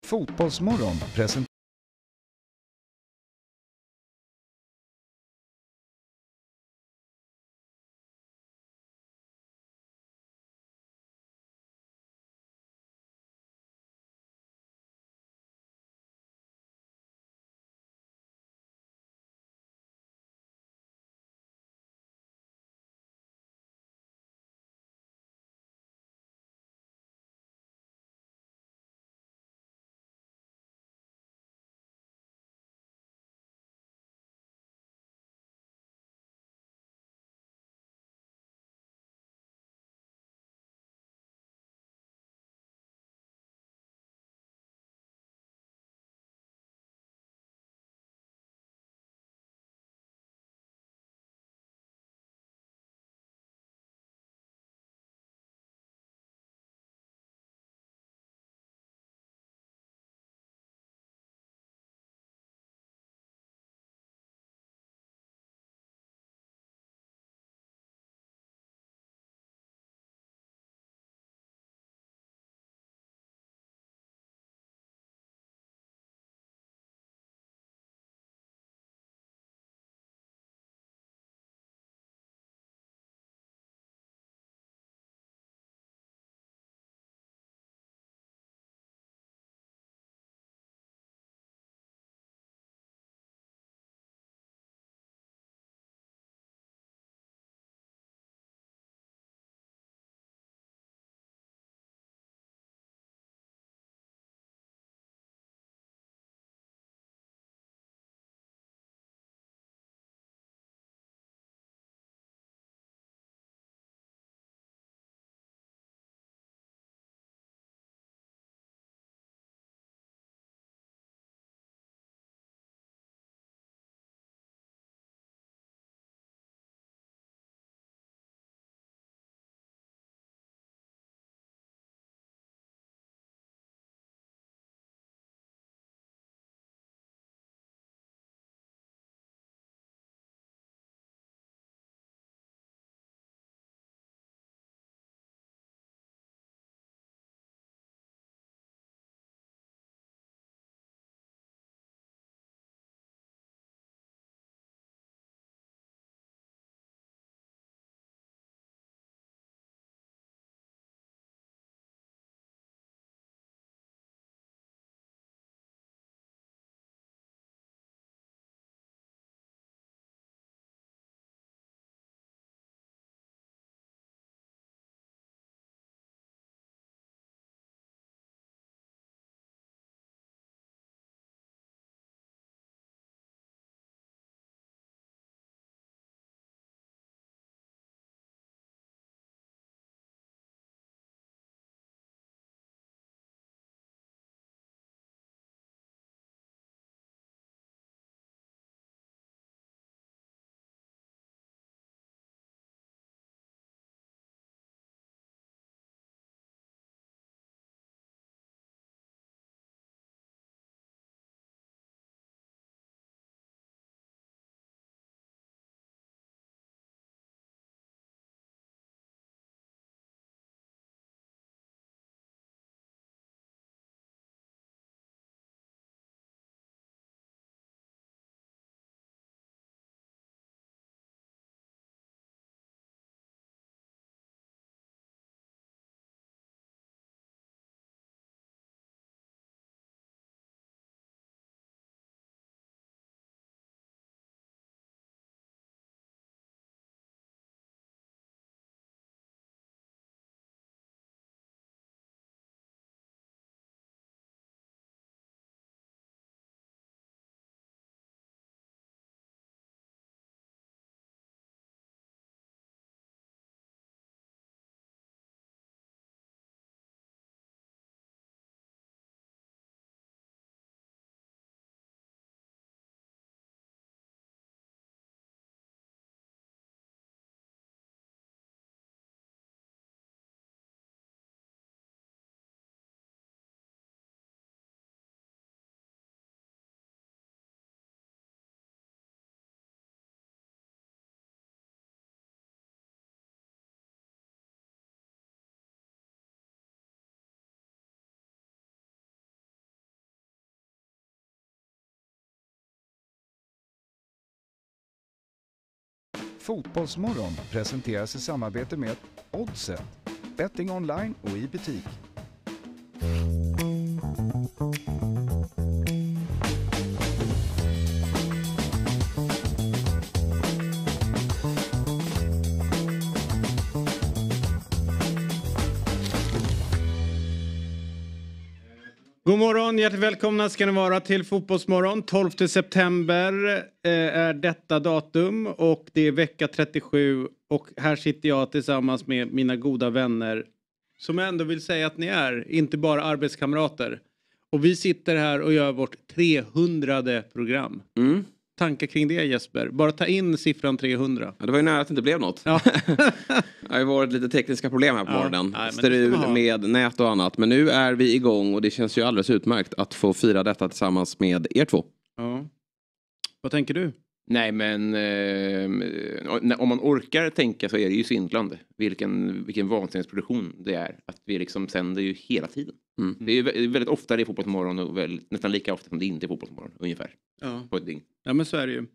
Fotbollsmorgon presenterar Fotbollsmorgon presenteras i samarbete med Oddset, betting online och i butik. God morgon, hjärtligt välkomna ska ni vara till Fotbollsmorgon. 12 september är detta datum och det är vecka 37 och här sitter jag tillsammans med mina goda vänner som jag ändå vill säga att ni är, inte bara arbetskamrater. Och vi sitter här och gör vårt 300:e program. Tankar kring det, Jesper? Bara ta in siffran 300. Ja, det var ju nära att det inte blev något. Ja. Det har ju varit lite tekniska problem här på morgonen. Strul med nät och annat. Men nu är vi igång och det känns ju alldeles utmärkt att få fira detta tillsammans med er två. Ja. Vad tänker du? Nej, men om man orkar tänka så är det ju svindlande. Vilken vansinnesproduktion det är. Att vi liksom sänder ju hela tiden. Det är ju väldigt ofta det är fotbollsmorgon och nästan lika ofta som det inte är fotbollsmorgon ungefär. Ja. På ett dygn. Ja, men så är det ju.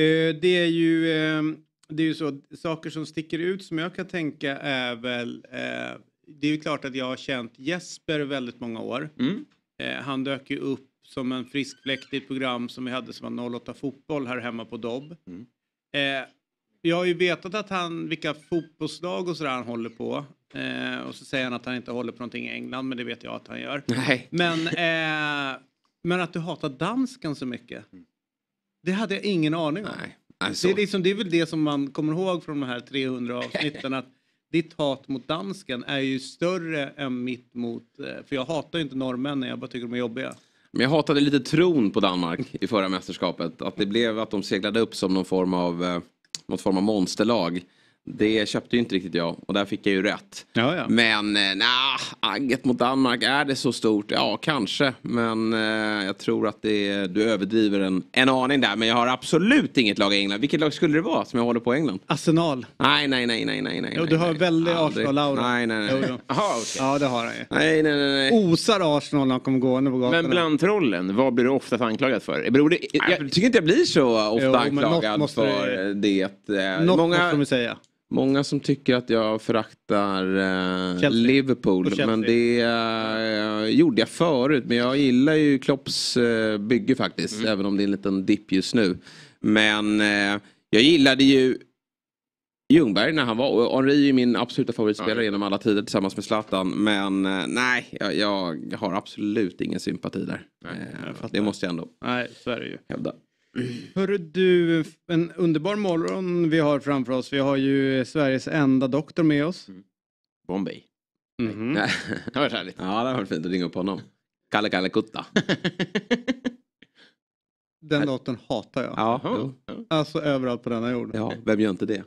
Det är ju så, saker som sticker ut som jag kan tänka är väl, det är ju klart att jag har känt Jesper väldigt många år. Han dök ju upp som en frisk fläkt i ett program som vi hade som var 08 fotboll här hemma på Dobb. Jag har ju vetat att vilka fotbollslag och sådär han håller på. Och så säger han att han inte håller på någonting i England, men det vet jag att han gör. Nej. Men att du hatar dansken så mycket. Det hade jag ingen aning om. Nej. Alltså. Det är väl det som man kommer ihåg från de här 300 avsnitten. Att ditt hat mot dansken är ju större än mitt mot... För jag hatar ju inte norrmännen, jag bara tycker de är jobbiga. Men jag hatade lite tron på Danmark i förra mästerskapet. Att det blev att de seglade upp som någon form av monsterlag. Det köpte ju inte riktigt jag. Och där fick jag ju rätt. Ja. Men agget mot Danmark, är det så stort? Ja, kanske. Men jag tror att du överdriver en aning där. Men jag har absolut inget lag i England. Vilket lag skulle det vara som jag håller på i England? Arsenal. Nej. Jo, du har väldigt Arsenal-laura. Nej. Aha, okay. Ja, det har han ju. Nej. Osar Arsenal när han kommer gående på gatan. Men bland trollen, vad blir du oftast anklagad för? Jag tycker inte jag blir så ofta anklagad för det. Något måste de säga. Många som tycker att jag föraktar Liverpool. Men det gjorde jag förut. Men jag gillar ju Klopps bygge faktiskt. Även om det är en liten dipp just nu. Men jag gillade ju Ljungberg när han var. Och Henry är min absoluta favoritspelare genom alla tider tillsammans med Zlatan. Men nej, jag har absolut ingen sympati där. Det måste jag ändå hävda. Hörru du, en underbar morgon vi har framför oss. Vi har ju Sveriges enda doktor med oss. Bombay. Det har varit härligt. Ja, det har varit fint att ringa upp honom. Kalle Kutta. Den låten hatar jag. Ja. Alltså överallt på denna jord. Ja, vem gör inte det?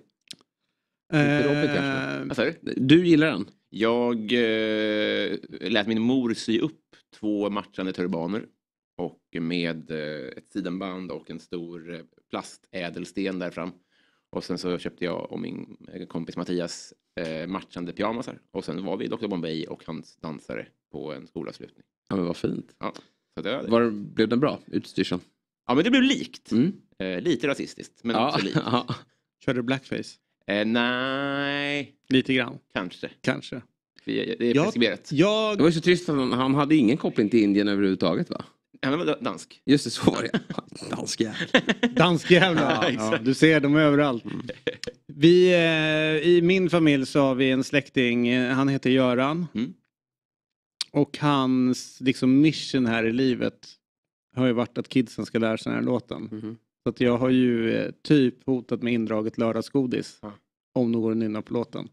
Inte du gillar den? Jag lät min mor sy upp 2 matchande turbaner. Och med ett sidenband och en stor plastädelsten där fram. Och sen så köpte jag och min kompis Mattias matchande pyjamasar. Och sen var vi Dr. Bombay och hans dansare på en skolavslutning. Ja, men vad fint. Ja, så det blev den bra, utstyrseln? Ja, men det blev likt. Lite rasistiskt, men också likt. Körde du blackface? Nej. Lite grann? Kanske. Det är preskriberat. Det var ju så trist att han hade ingen koppling till Indien överhuvudtaget, va? Han var dansk. Just det, så var det. Dansk jävla. Ja, du ser dem överallt. Vi, i min familj så har vi en släkting, han heter Göran. Och hans liksom mission här i livet har ju varit att kidsen ska lära sig den här låten. Så att jag har ju typ hotat med indraget lördagsgodis. Om någon nynnar på låten.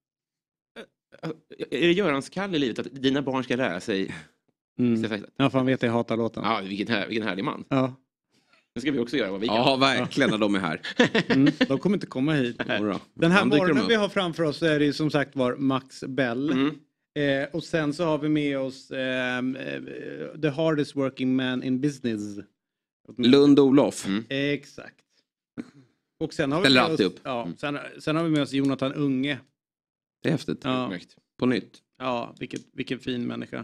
Är det Görans kall i livet att dina barn ska lära sig? Ja, för han vet att jag hatar låten. Ja, vilken härlig man. Ja. Nu ska vi också göra vad vi kan. Ja, verkligen när de är här. De kommer inte komma hit. Den här morgonen vi har framför oss är det som sagt var Max Bell. Och sen så har vi med oss the hardest working man in business. Lund-Olof. Exakt. Och sen har vi med oss, sen har vi med oss Jonathan Unge. Det är häftigt. Ja. På nytt. Ja, vilken fin människa.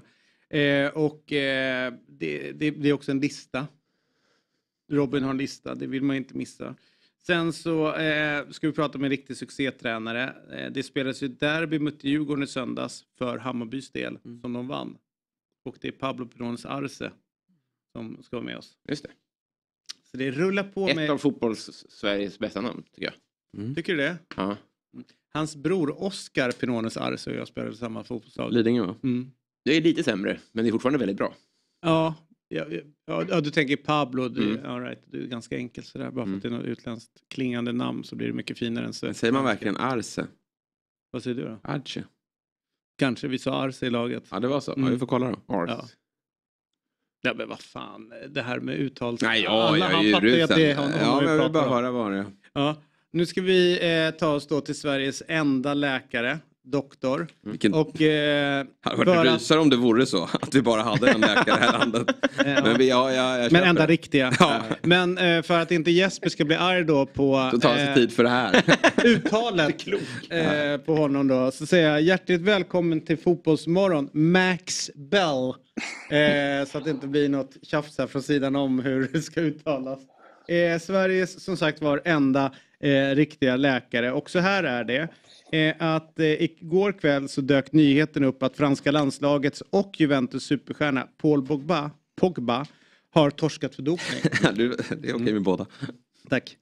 Det är också en lista. Robin har en lista, det vill man inte missa. Sen så ska vi prata med en riktig succétränare. Det spelades ju derby mot Djurgården i söndags för Hammarbys del som de vann. Och det är Pablo Pinones Arce som ska vara med oss. Just det. Så det rullar på ett med... av fotbolls-Sveriges bästa namn, tycker jag. Tycker du det? Ja. Hans bror Oscar Pinones Arce och jag spelade samma fotbollslag. Lidingö, va? Det är lite sämre, men det är fortfarande väldigt bra. Ja, du tänker Pablo. All right, det är ganska enkelt sådär. Bara för att det är något utländskt klingande namn så blir det mycket finare än så. Säger man verkligen Arce? Vad säger du då? Arce. Kanske vi sa Arce i laget. Ja, det var så. Ja, vi får kolla då. Arce. Ja. Ja, men vad fan. Det här med uttal. Nej, jag är ju rusen. Ja, men jag vill bara höra vad det är. Ja. Nu ska vi ta oss då till Sveriges enda läkare. Doktor. Och, det hade varit rysare om det vore så. Att vi bara hade en läkare här i landet. Men enda riktiga. Ja. Men för att inte Jesper ska bli arg då på... Så tar sig tid för det här. Uttalet på honom då. Så säger jag hjärtligt välkommen till Fotbollsmorgon. Max Bell. Så att det inte blir något tjafs här från sidan om hur det ska uttalas. Sveriges som sagt var enda riktiga läkare. Och så här är det. Att igår kväll så dök nyheten upp att franska landslagets och Juventus superstjärna Paul Pogba har torskat för dopning. Det är okej med båda. Tack.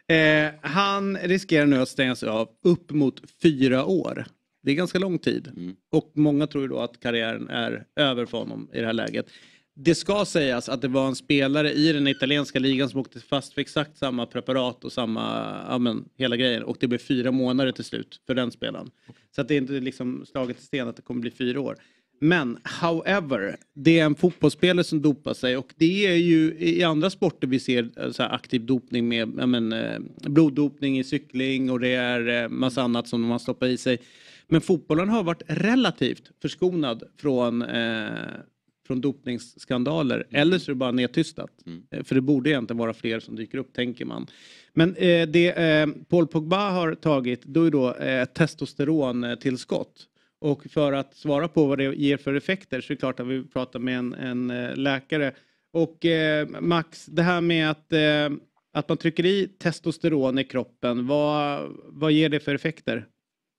Han riskerar nu att stängas av upp mot 4 år. Det är ganska lång tid. Och många tror ju då att karriären är över för honom i det här läget. Det ska sägas att det var en spelare i den italienska ligan som åkte fast för exakt samma preparat och samma, hela grejen. Och det blev 4 månader till slut för den spelaren. Så att det är inte liksom slaget i sten att det kommer bli 4 år. Men, however, det är en fotbollsspelare som dopar sig. Och det är ju i andra sporter vi ser så här aktiv dopning med bloddopning i cykling. Och det är massa annat som man stoppar i sig. Men fotbollen har varit relativt förskonad från dopningsskandaler. Eller så är det bara nedtystat. För det borde egentligen vara fler som dyker upp, tänker man. Men det Paul Pogba har tagit, då är då testosterontillskott. Och för att svara på vad det ger för effekter så är det klart att vi pratar med en läkare. Och Max, det här med att man trycker i testosteron i kroppen, vad ger det för effekter?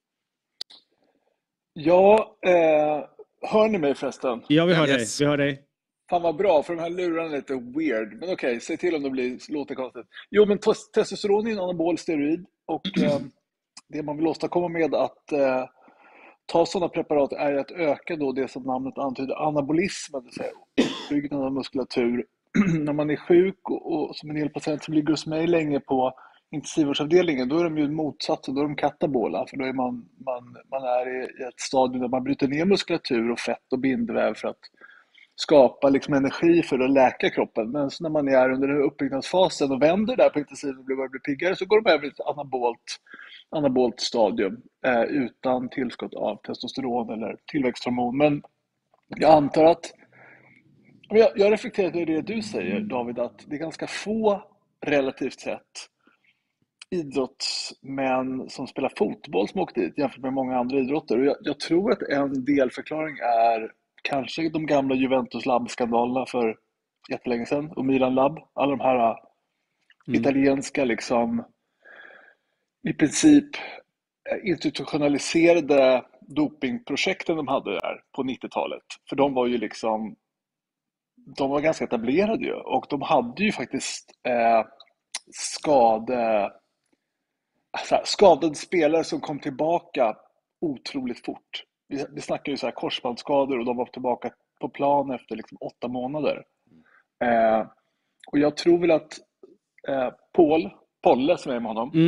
Ja, hör ni mig förresten? Ja, vi hör dig. Vi hör dig. Fan vad bra, för de här lurarna är lite weird. Men okej, säg till om det låter konstigt. Jo, men testosteron är en anabol steroid. Och det man vill åstadkomma med att ta sådana preparat är att öka då det som namnet antyder, anabolismen, det vill säga uppbyggnaden av muskulatur. När man är sjuk och som en del patient som ligger hos mig länge på intensivvårdsavdelningen, då är de ju motsatsen, då är de katabola, för då är man är i ett stadium där man bryter ner muskulatur och fett och bindväv för att skapa liksom energi för att läka kroppen. Men så när man är under den uppbyggnadsfasen och vänder där på intensiven och blir piggare, så går de över till ett anabolt stadium utan tillskott av testosteron eller tillväxthormon. Men jag antar att jag reflekterar över det du säger, David, att det är ganska få relativt sett idrottsmän som spelar fotboll som åkt dit jämfört med många andra idrotter. Och jag tror att en delförklaring är kanske de gamla Juventus Lab-skandalerna för jättelänge sedan och Milan Lab. Alla de här italienska liksom i princip institutionaliserade dopingprojekten de hade där på 90-talet. För de var ju liksom, de var ganska etablerade ju, och de hade ju faktiskt skadade spelare som kom tillbaka otroligt fort. Vi snackar ju så här korsbandsskador och de var tillbaka på plan efter liksom 8 månader. Och jag tror väl att Polle som är med honom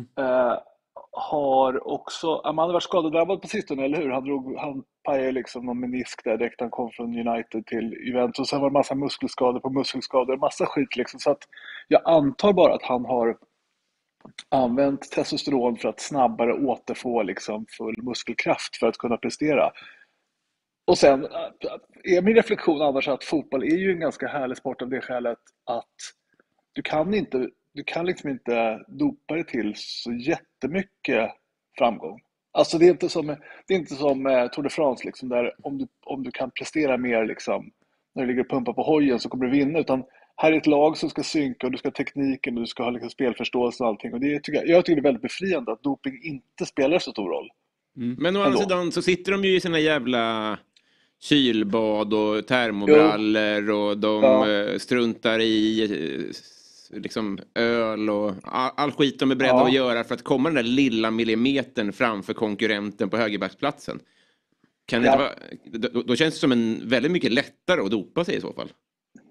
har också, han har varit skadedrabbad på sistone, eller hur? Han pajade liksom någon menisk där direkt han kom från United till Juventus, och sen var det massa muskelskador på muskelskador, massa skit liksom. Så att jag antar bara att han har använt testosteron för att snabbare återfå liksom full muskelkraft för att kunna prestera. Och sen är min reflektion annars att fotboll är ju en ganska härlig sport av det skälet att du kan liksom inte dopa dig till så jättemycket framgång. Alltså det är inte som Tour de France liksom, där om du kan prestera mer liksom, när du ligger och pumpar på hojen så kommer du vinna, utan här är ett lag som ska synka och du ska ha tekniken och du ska ha liksom spelförståelse och allting. Och jag tycker det är väldigt befriande att doping inte spelar så stor roll. Men å andra sidan så sitter de ju i sina jävla kylbad och termobrallor och de struntar i liksom öl och all skit de är beredda att göra för att komma den där lilla millimetern framför konkurrenten på högerbacksplatsen. Kan det inte vara, då känns det som en väldigt mycket lättare att dopa sig i så fall.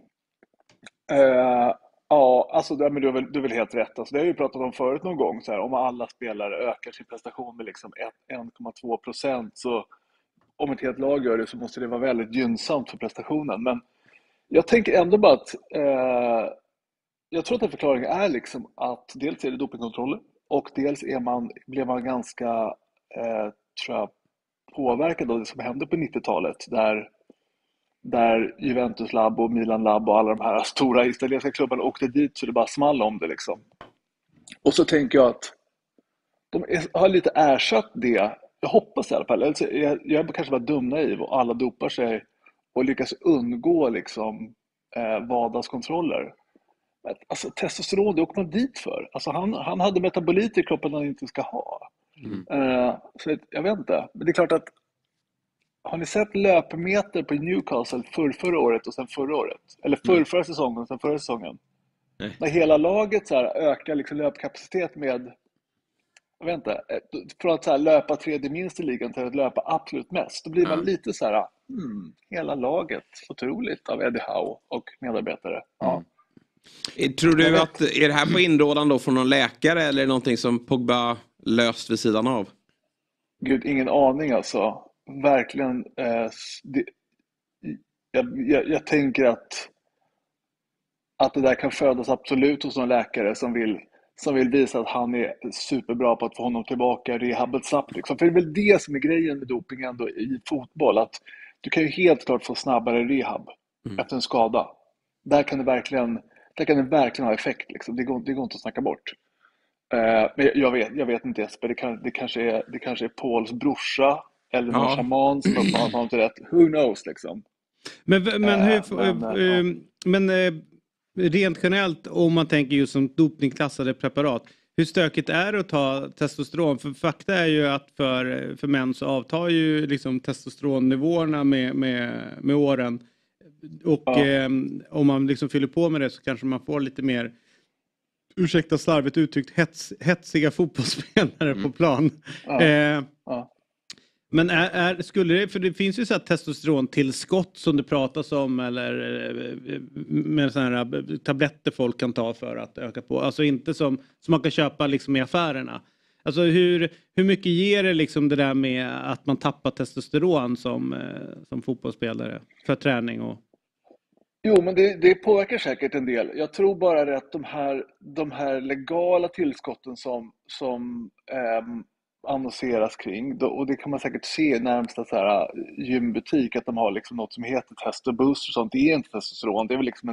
Ja, alltså men du är väl helt rätt. Alltså, det har jag ju pratat om förut någon gång. Så här, om alla spelare ökar sin prestation med liksom 1,2%, så om ett helt lag gör det så måste det vara väldigt gynnsamt för prestationen. Men jag tänker ändå bara att jag tror att en förklaring är liksom att dels är det dopingkontroller och dels blev man ganska tror jag, påverkad av det som hände på 90-talet där Juventus Lab och Milan Lab och alla de här stora italienska klubbarna åkte dit så det bara small om det liksom. Och så tänker jag att de har lite ersatt det. Jag hoppas i alla fall. Alltså, jag är kanske bara dum naiv och alla dopar sig och lyckas undgå liksom vardagskontroller. Alltså testosteron, det åker man dit för. Alltså han hade metaboliter i kroppen han inte ska ha. Så jag vet inte. Men det är klart att har ni sett löpmeter på Newcastle förra året och sen förra året? Eller förra säsongen och sen förra säsongen? Nej. När hela laget så här ökar liksom löpkapacitet med, jag vet inte, från att så här löpa tredje minst i ligan till att löpa absolut mest. Då blir man lite så här, hela laget, otroligt av Eddie Howe och medarbetare. Ja. Tror du att, är det här på inrådan då från någon läkare eller är det någonting som Pogba löst vid sidan av? Gud, ingen aning alltså. Verkligen. Jag tänker att det där kan födas absolut hos någon läkare som vill visa att han är superbra på att få honom tillbaka rehabet snabbt. Liksom. För det är väl det som är grejen med doping ändå i fotboll. Att du kan ju helt klart få snabbare rehab efter en skada. Där kan det verkligen ha effekt. Liksom. Det går inte att snacka bort. Men jag vet inte Jesper. Det kanske är Pauls brorsa eller någon shaman som har inte rätt. Who knows liksom. Men rent generellt om man tänker just som dopingklassade preparat, hur stökigt är det att ta testosteron? För fakta är ju att för män så avtar ju liksom testosteronnivåerna med åren. Och om man liksom fyller på med det så kanske man får lite mer, ursäkta slarvigt uttryckt, hetsiga fotbollsspelare på plan. Men skulle det, för det finns ju så här testosterontillskott som det pratas om eller med sådana här tabletter folk kan ta för att öka på. Alltså inte som man kan köpa liksom i affärerna. Alltså hur mycket ger det liksom det där med att man tappar testosteron som fotbollsspelare för träning och... Jo, men det påverkar säkert en del. Jag tror bara att de här legala tillskotten som annonseras kring, och det kan man säkert se i närmsta så här gymbutik, att de har liksom något som heter Testoboost och sånt. Det är inte testosteron, det är väl liksom en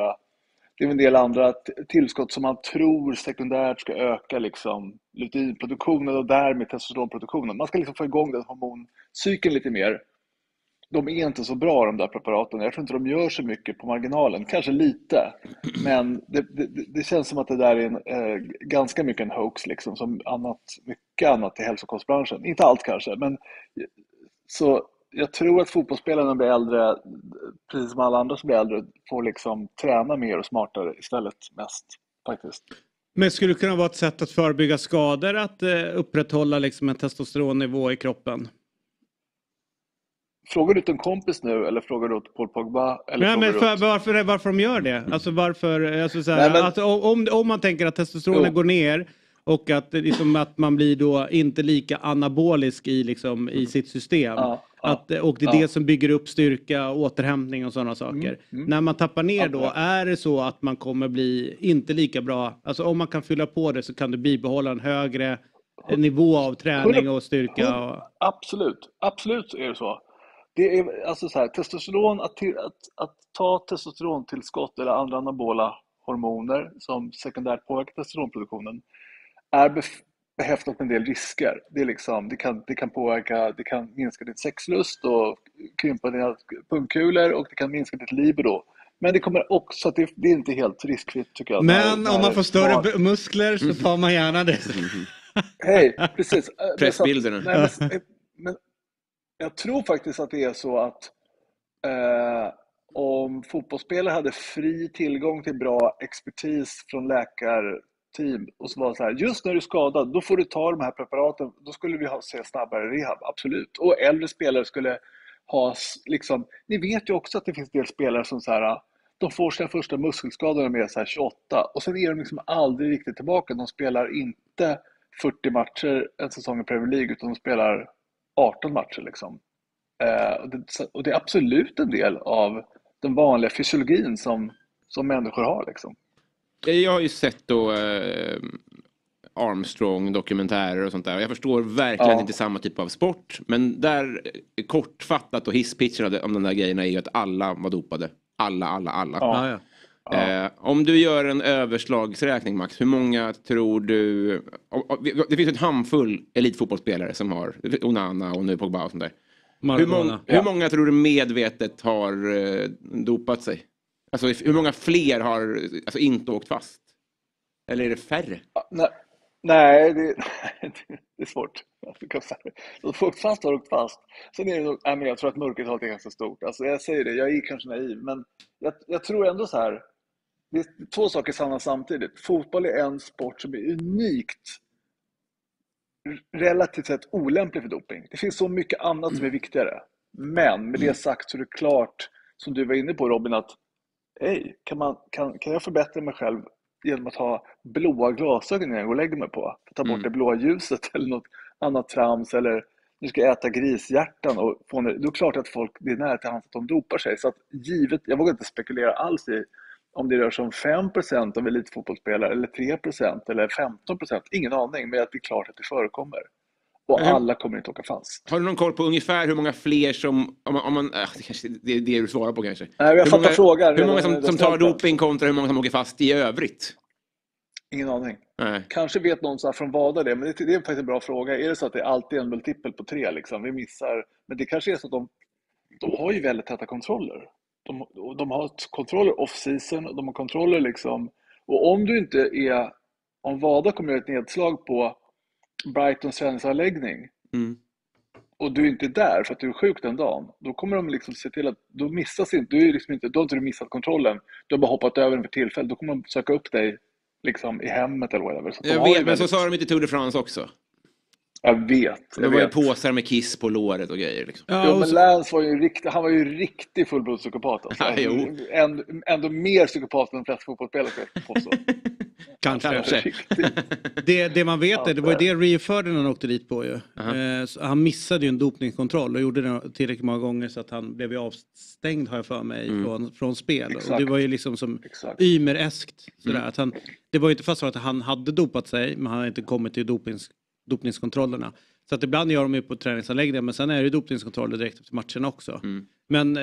del andra tillskott som man tror sekundärt ska öka liksom luteinproduktionen och därmed testosteronproduktionen. Man ska liksom få igång den hormoncykeln lite mer. De är inte så bra de där preparaten. Jag tror inte de gör så mycket på marginalen. Kanske lite. Men det känns som att det där är ganska mycket en hoax liksom, som mycket annat i hälsokostbranschen. Inte allt kanske, men så jag tror att fotbollsspelarna blir äldre, precis som alla andra som blir äldre, får liksom träna mer och smartare istället mest faktiskt. Men skulle det kunna vara ett sätt att förebygga skador att upprätthålla liksom en testosteronnivå i kroppen? Frågar du till en kompis nu eller frågar du åt Paul Pogba? Eller nej, men varför de gör det? Alltså varför, alltså så här, att om man tänker att testosteronet går ner och att, liksom, att man blir då inte lika anabolisk i sitt system. Och det är det som bygger upp styrka, återhämtning och sådana saker. När man tappar ner då, är det så att man kommer bli inte lika bra. Alltså om man kan fylla på det så kan du bibehålla en högre nivå av träning och styrka. Absolut är det så. Det är alltså så här, testosteron, att ta testosterontillskott eller andra anabola hormoner som sekundärt påverkar testosteronproduktionen är behäftat med en del risker. Det är liksom, det kan påverka, det kan minska din sexlust och krympa dina pungkulor och det kan minska ditt libido. Men det kommer också att det är inte helt riskfritt tycker jag. Men om man får större muskler så tar man gärna det. Hej, precis. Pressbilderna. Men jag tror faktiskt att det är så att om fotbollsspelare hade fri tillgång till bra expertis från läkarteam och så var det så här, just när du är skadad, då får du ta de här preparaten, då skulle vi se snabbare rehab, absolut. Och äldre spelare skulle ha liksom, ni vet ju också att det finns en del spelare som så här, de får sina första muskelskador när de är så här 28 och sen är de liksom aldrig riktigt tillbaka. De spelar inte 40 matcher en säsong i Premier League utan de spelar 18 matcher liksom. Och det är absolut en del av den vanliga fysiologin som människor har liksom. Jag har ju sett då Armstrong-dokumentärer och sånt där. Jag förstår verkligen inte samma typ av sport. Men där kortfattat och hisspitchen om den där grejerna är ju att alla var dopade. Alla. Om du gör en överslagsräkning, Max, hur många tror du... Det finns ett handfull elitfotbollsspelare som har Onana och nu Pogba och sånt där. Hur många tror du medvetet har dopat sig? Alltså hur många fler har inte åkt fast? Eller är det färre? Nej, det är svårt. Folk fast har åkt fast. Sen är det nog, jag tror att mörkertalet är ganska stort. Alltså jag säger det, jag är kanske naiv. Men jag tror ändå så här. Det är två saker sanna samtidigt. Fotboll är en sport som är unikt relativt sett olämplig för doping. Det finns så mycket annat som är viktigare. Men med det sagt så är det klart, som du var inne på Robin, att kan jag förbättra mig själv genom att ha blåa glasögon när jag går och lägger mig på? Ta bort det blåa ljuset eller något annat trams, eller nu ska jag äta grishjärtan och få det är klart att folk, det är nära till hands att de dopar sig. Så att givet, jag vågar inte spekulera alls i om det rör sig om 5% av elitfotbollsspelare eller 3% eller 15%, ingen aning, men att det är klart att det förekommer. Och alla kommer inte åka fast. Har du någon koll på ungefär hur många fler som... det är det du svarar på kanske. Nej, jag fattar frågan. Hur många som tar doping kontra hur många som åker fast i övrigt? Ingen aning. Nej. Kanske vet någon så här från Vada det, men det är faktiskt en bra fråga. Är det så att det är alltid en multipel på 3 liksom? Vi missar... Men det kanske är så att de har ju väldigt täta kontroller. De har kontroller off-season, de har kontroller liksom... Och om du inte är... Om Vada kommer göra ett nedslag på Brightons träningsanläggning och du är inte där för att du är sjuk den dagen, då kommer de liksom se till att då missas inte, då har inte du missat kontrollen, du har bara hoppat över den för tillfället, då kommer de söka upp dig liksom i hemmet eller whatever. Så jag vet, men så sa de inte Tour de France också. Jag vet. Det var ju påsar med kiss på låret och grejer liksom. Ja, men Lance var ju riktig fullblodspsykopat alltså. Ändå mer psykopat än de flesta fotbollsspelare på så. Kanske. Det man vet det var ju det Rio Ferdinand åkte dit på ju. Han missade ju en dopningskontroll och gjorde det tillräckligt många gånger så att han blev ju avstängd, har jag för mig, från spel. Exakt. Och det var ju liksom som Ymer-eskt sådär, att det var ju inte fast så att han hade dopat sig, men han hade inte kommit till dopningskontrollerna. Så att ibland gör de ju på träningsanläggningar, men sen är det ju dopningskontroller direkt efter matcherna också. Men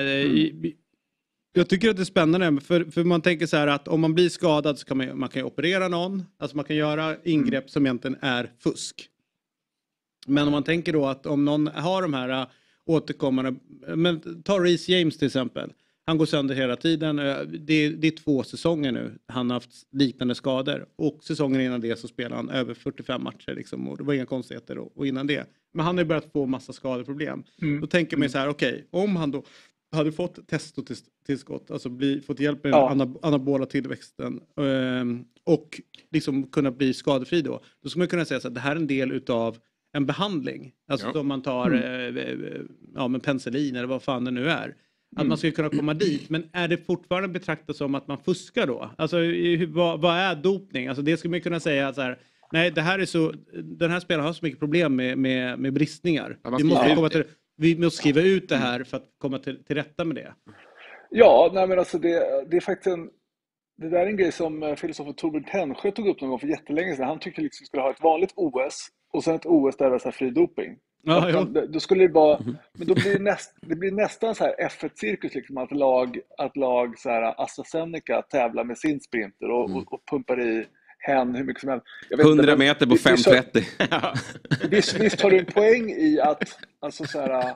jag tycker att det är spännande, för man tänker så här att om man blir skadad så kan man kan ju operera någon. Alltså man kan göra ingrepp som egentligen är fusk. Men om man tänker då att om någon har de här återkommande, men ta Reece James till exempel. Han går sönder hela tiden. Det är 2 säsonger nu. Han har haft liknande skador. Och säsongen innan det så spelar han över 45 matcher. Liksom, och det var inga konstigheter då, och innan det. Men han har börjat få massa skadeproblem. Då tänker man så här, okej, om han då hade fått testotillskott, alltså fått hjälp med den anabola tillväxten och liksom kunna bli skadefri då ska man kunna säga så att det här är en del utav en behandling. Alltså om man tar men penicillin eller vad fan det nu är. Att man ska kunna komma dit. Men är det fortfarande betraktat som att man fuskar då? Alltså vad är dopning? Alltså det skulle man kunna säga så här, nej, det här är så, den här spelaren har så mycket problem med bristningar. Vi måste skriva ut det här för att komma till rätta med det. Ja, nej men alltså det är faktiskt det där är en grej som filosofen Torbjörn Tännsjö tog upp någon gång för jättelänge sedan. Han tyckte liksom vi skulle ha ett vanligt OS och sen ett OS där det var så här fri doping. Då skulle det vara, men då blir det blir nästan så här F1-cirkus liksom, att lag så här AstraZeneca tävlar med sin sprinter och pumpar i hur mycket som helst. 100 meter på 5.30. Visst har du en poäng i att alltså så här,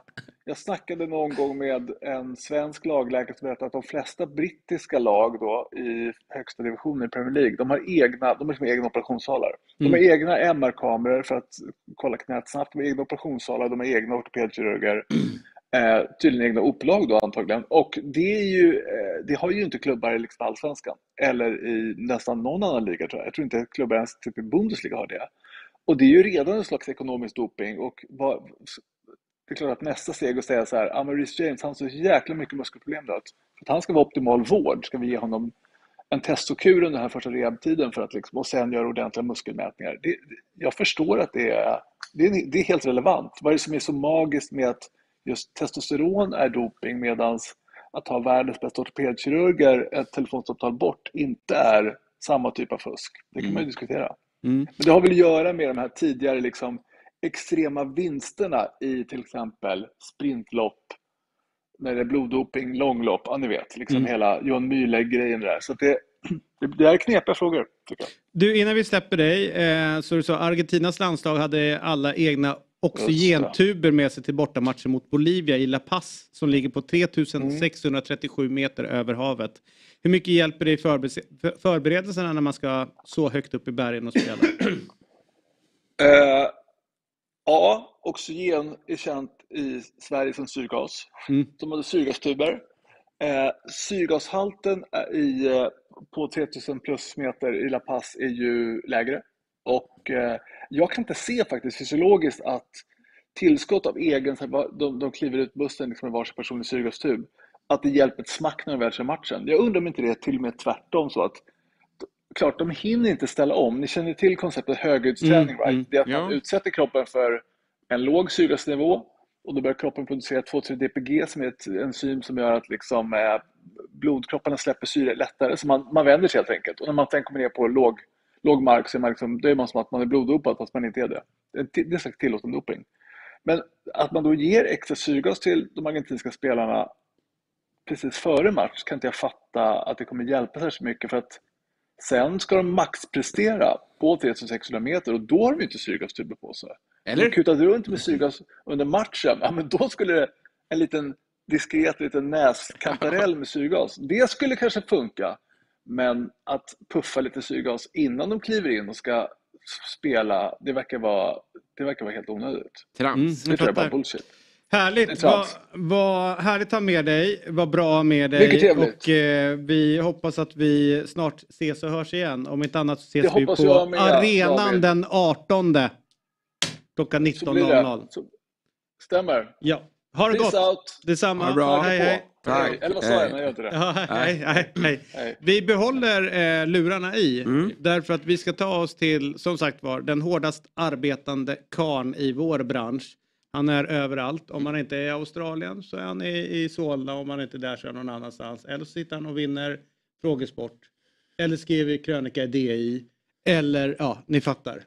Jag snackade någon gång med en svensk lagläkare som berättade att de flesta brittiska lag då i högsta divisionen i Premier League, de har egna operationssalar. De har egna MR-kameror för att kolla knät snabbt, de har egna operationssalar, de har egna ortopedkirurger, tydligen egna upplag då antagligen. Och det har ju inte klubbar i liksom Allsvenskan eller i nästan någon annan liga tror jag. Jag tror inte klubbar ens typ i Bundesliga har det. Och det är ju redan en slags ekonomisk doping och det är klart att nästa steg är att säga så här, men Reece James, han har så jäkla mycket muskelproblem då. För att han ska vara optimal vård ska vi ge honom en testokur under den här första rehabtiden för att liksom, och sen göra ordentliga muskelmätningar. Jag förstår att det är helt relevant. Vad är det som är så magiskt med att just testosteron är doping medan att ha världens bästa ortopedkirurger ett telefonsamtal bort inte är samma typ av fusk? Det kan man ju diskutera. Men det har väl att göra med de här tidigare liksom extrema vinsterna i till exempel sprintlopp, när det är bloddoping, långlopp, ni vet, liksom hela Johan Müller-grejen där. Så att det är knepiga frågor, tycker jag. Du, innan vi släpper dig, så du sa Argentinas landslag hade alla egna oxygentuber med sig till bortamatchen mot Bolivia i La Paz som ligger på 3637 meter över havet. Hur mycket hjälper det i förberedelserna när man ska så högt upp i bergen och spela? Ja, oxygen är känt i Sverige som syrgas. De hade syrgastuber. Syrgashalten på 3000 plus meter i La Paz är ju lägre. Och jag kan inte se faktiskt fysiologiskt att tillskott av egen, de kliver ut bussen liksom med varsin personlig syrgastub, att det hjälper ett smack när de väl kör matchen. Jag undrar om inte det är till och med tvärtom så att klart, de hinner inte ställa om. Ni känner till konceptet höghöjdsträning, right? Det är att man utsätter kroppen för en låg syrgasnivå och då börjar kroppen producera 2,3 DPG som är ett enzym som gör att liksom, blodkropparna släpper syre lättare. Så man vänder sig helt enkelt. Och när man sen kommer ner på låg mark så är man liksom, det är man som att man är bloddopad fast man inte är det. Det är slags tillåten doping. Men att man då ger extra syrgas till de argentinska spelarna precis före match kan inte jag fatta att det kommer hjälpa sig så mycket, för att sen ska de maxprestera på 3600 meter och då har de inte syrgastuber på sig. Eller? De kutat runt med syrgas under matchen, ja, men då skulle det en liten diskret liten näskantarell med syrgas. Det skulle kanske funka, men att puffa lite syrgas innan de kliver in och ska spela, det verkar vara helt onödigt. Trams. Det tror jag bara bullshit. Härligt, vad härligt att ha med dig, vad bra med dig. Mycket trevligt. Och vi hoppas att vi snart ses och hörs igen. Om inte annat så ses det vi på arenan den 18 klockan 19.00. Stämmer. Ja, ha det gott. Out. Detsamma. Ha det bra. Hej. Eller vad sa jag? Jag gör inte det. Ja, hej. Vi behåller lurarna i. Därför att vi ska ta oss till, som sagt var, den hårdast arbetande karn i vår bransch. Han är överallt. Om man inte är i Australien så är han i Solna. Om man inte är där så är han någon annanstans. Eller så sitter han och vinner frågesport. Eller skriver krönika i DI. Eller, ja, ni fattar.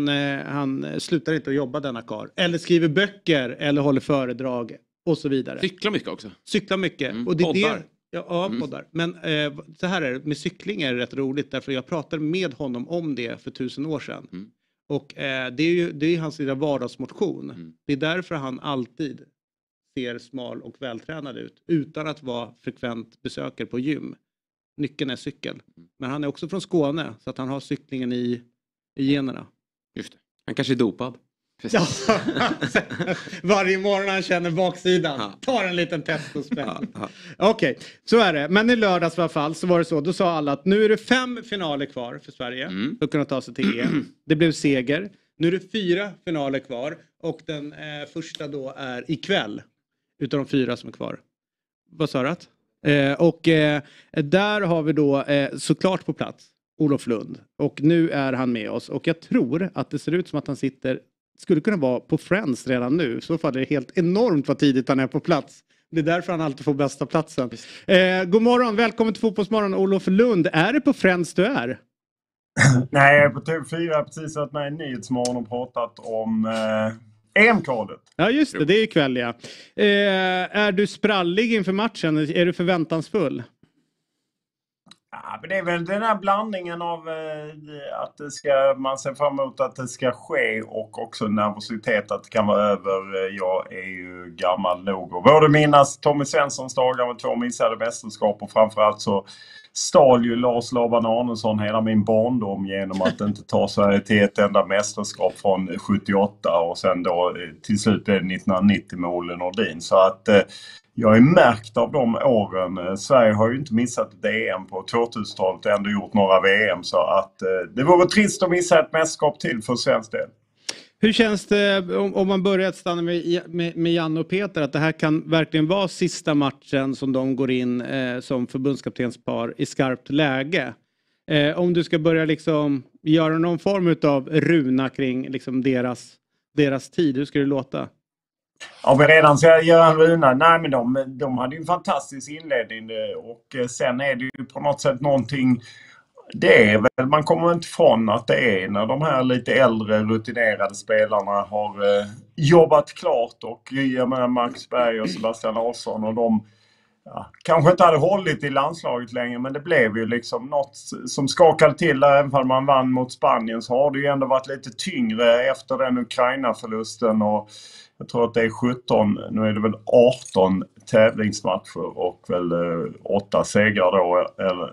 Han slutar inte att jobba denna karl. Eller skriver böcker. Eller håller föredrag. Och så vidare. Cyklar mycket också. Cyklar mycket. Och det är poddar. Ja, poddar. Men så här är det. Med cykling är det rätt roligt. Därför jag pratade med honom om det för 1000 år sedan. Och det är hans lilla vardagsmotion. Det är därför han alltid ser smal och vältränad ut. Utan att vara frekvent besökare på gym. Nyckeln är cykel. Men han är också från Skåne. Så att han har cyklingen i generna. Just det. Han kanske är dopad. Ja. Varje morgon han känner baksidan. Tar en liten testospänn. Okej, så är det. Men i lördags i alla fall så var det så. Då sa alla att nu är det 5 finaler kvar för Sverige. För att kunna ta sig till EM. Det blev seger. Nu är det 4 finaler kvar. Och den första då är ikväll. Utav de 4 som är kvar. Vad sa du? Där har vi då såklart på plats Olof Lund. Och nu är han med oss. Och jag tror att det ser ut som att han skulle kunna vara på Friends redan nu. Så fall är det helt enormt vad tidigt han är på plats. Det är därför han alltid får bästa platsen. God morgon, välkommen till Fotbollsmorgon Olof Lund. Är det på Friends du är? Nej, jag är på TV4 precis varit med i Nyhetsmorgon och pratat om EM-kvalet. Ja just det, det är ikväll ja. Är du sprallig inför matchen? Är du förväntansfull? Ja, men det är väl den här blandningen av att man ser fram emot att det ska ske och också nervositet att det kan vara över. Jag är ju gammal nog och både minnas Tommy Svenssons dagar med 2 missade mästerskap och framförallt så stal ju Lars Laban Arnesson hela min barndom genom att inte ta sig till ett enda mästerskap från 78 och sen då till slut blev det 1990 med Olle Nordin. Så att jag är märkt av de åren. Sverige har ju inte missat ett EM på 2000-talet och ändå gjort några VM. Så att det vore trist att missa ett mästerskap till för svensk del. Hur känns det om man börjar att stanna med Janne och Peter? Att det här kan verkligen vara sista matchen som de går in som förbundskaptenspar i skarpt läge. Om du ska börja liksom göra någon form av runa kring liksom deras tid. Hur ska det låta? Ja, vi redan ska göra en runa. Nej, men de hade ju en fantastisk inledning och sen är det ju på något sätt någonting. Det är väl, man kommer inte ifrån att det är när de här lite äldre rutinerade spelarna har jobbat klart och jag menar Max Berg och Sebastian Larsson och de kanske inte hade hållit i landslaget längre, men det blev ju liksom något som skakade till där. Även om man vann mot Spanien så har det ju ändå varit lite tyngre efter den Ukraina-förlusten och jag tror att det är 17, nu är det väl 18 tävlingsmatcher och väl 8 segrar då.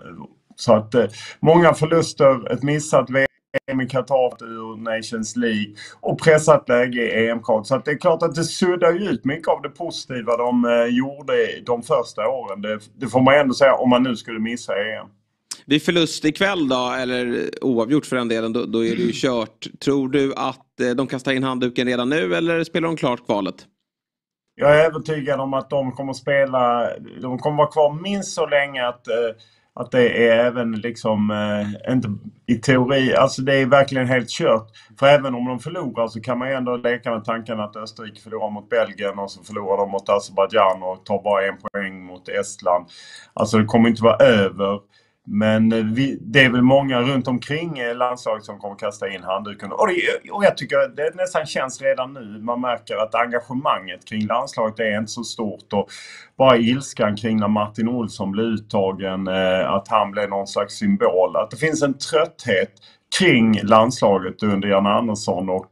Så att många förluster, ett missat VM i Qatar ur Nations League och pressat läge i EM-kval. Så att det är klart att det suddar ut mycket av det positiva de gjorde de första åren. Det får man ändå säga om man nu skulle missa EM. Vid förlust ikväll då, eller oavgjort för den delen, då är det ju kört. Tror du att de kastar in handduken redan nu eller spelar de klart kvalet? Jag är övertygad om att de kommer spela, de kommer vara kvar minst så länge att det är även liksom, inte i teori, alltså det är verkligen helt kört. För även om de förlorar så kan man ju ändå leka med tanken att Österrike förlorar mot Belgien och så förlorar de mot Azerbaijan och tar bara 1 poäng mot Estland. Alltså det kommer inte vara över. Men det är väl många runt omkring landslaget som kommer kasta in handduken. Och jag tycker det nästan känns redan nu. Man märker att engagemanget kring landslaget är inte så stort. Och bara ilskan kring när Martin Olsson blev uttagen, att han blev någon slags symbol. Att det finns en trötthet kring landslaget under Jan Andersson. Och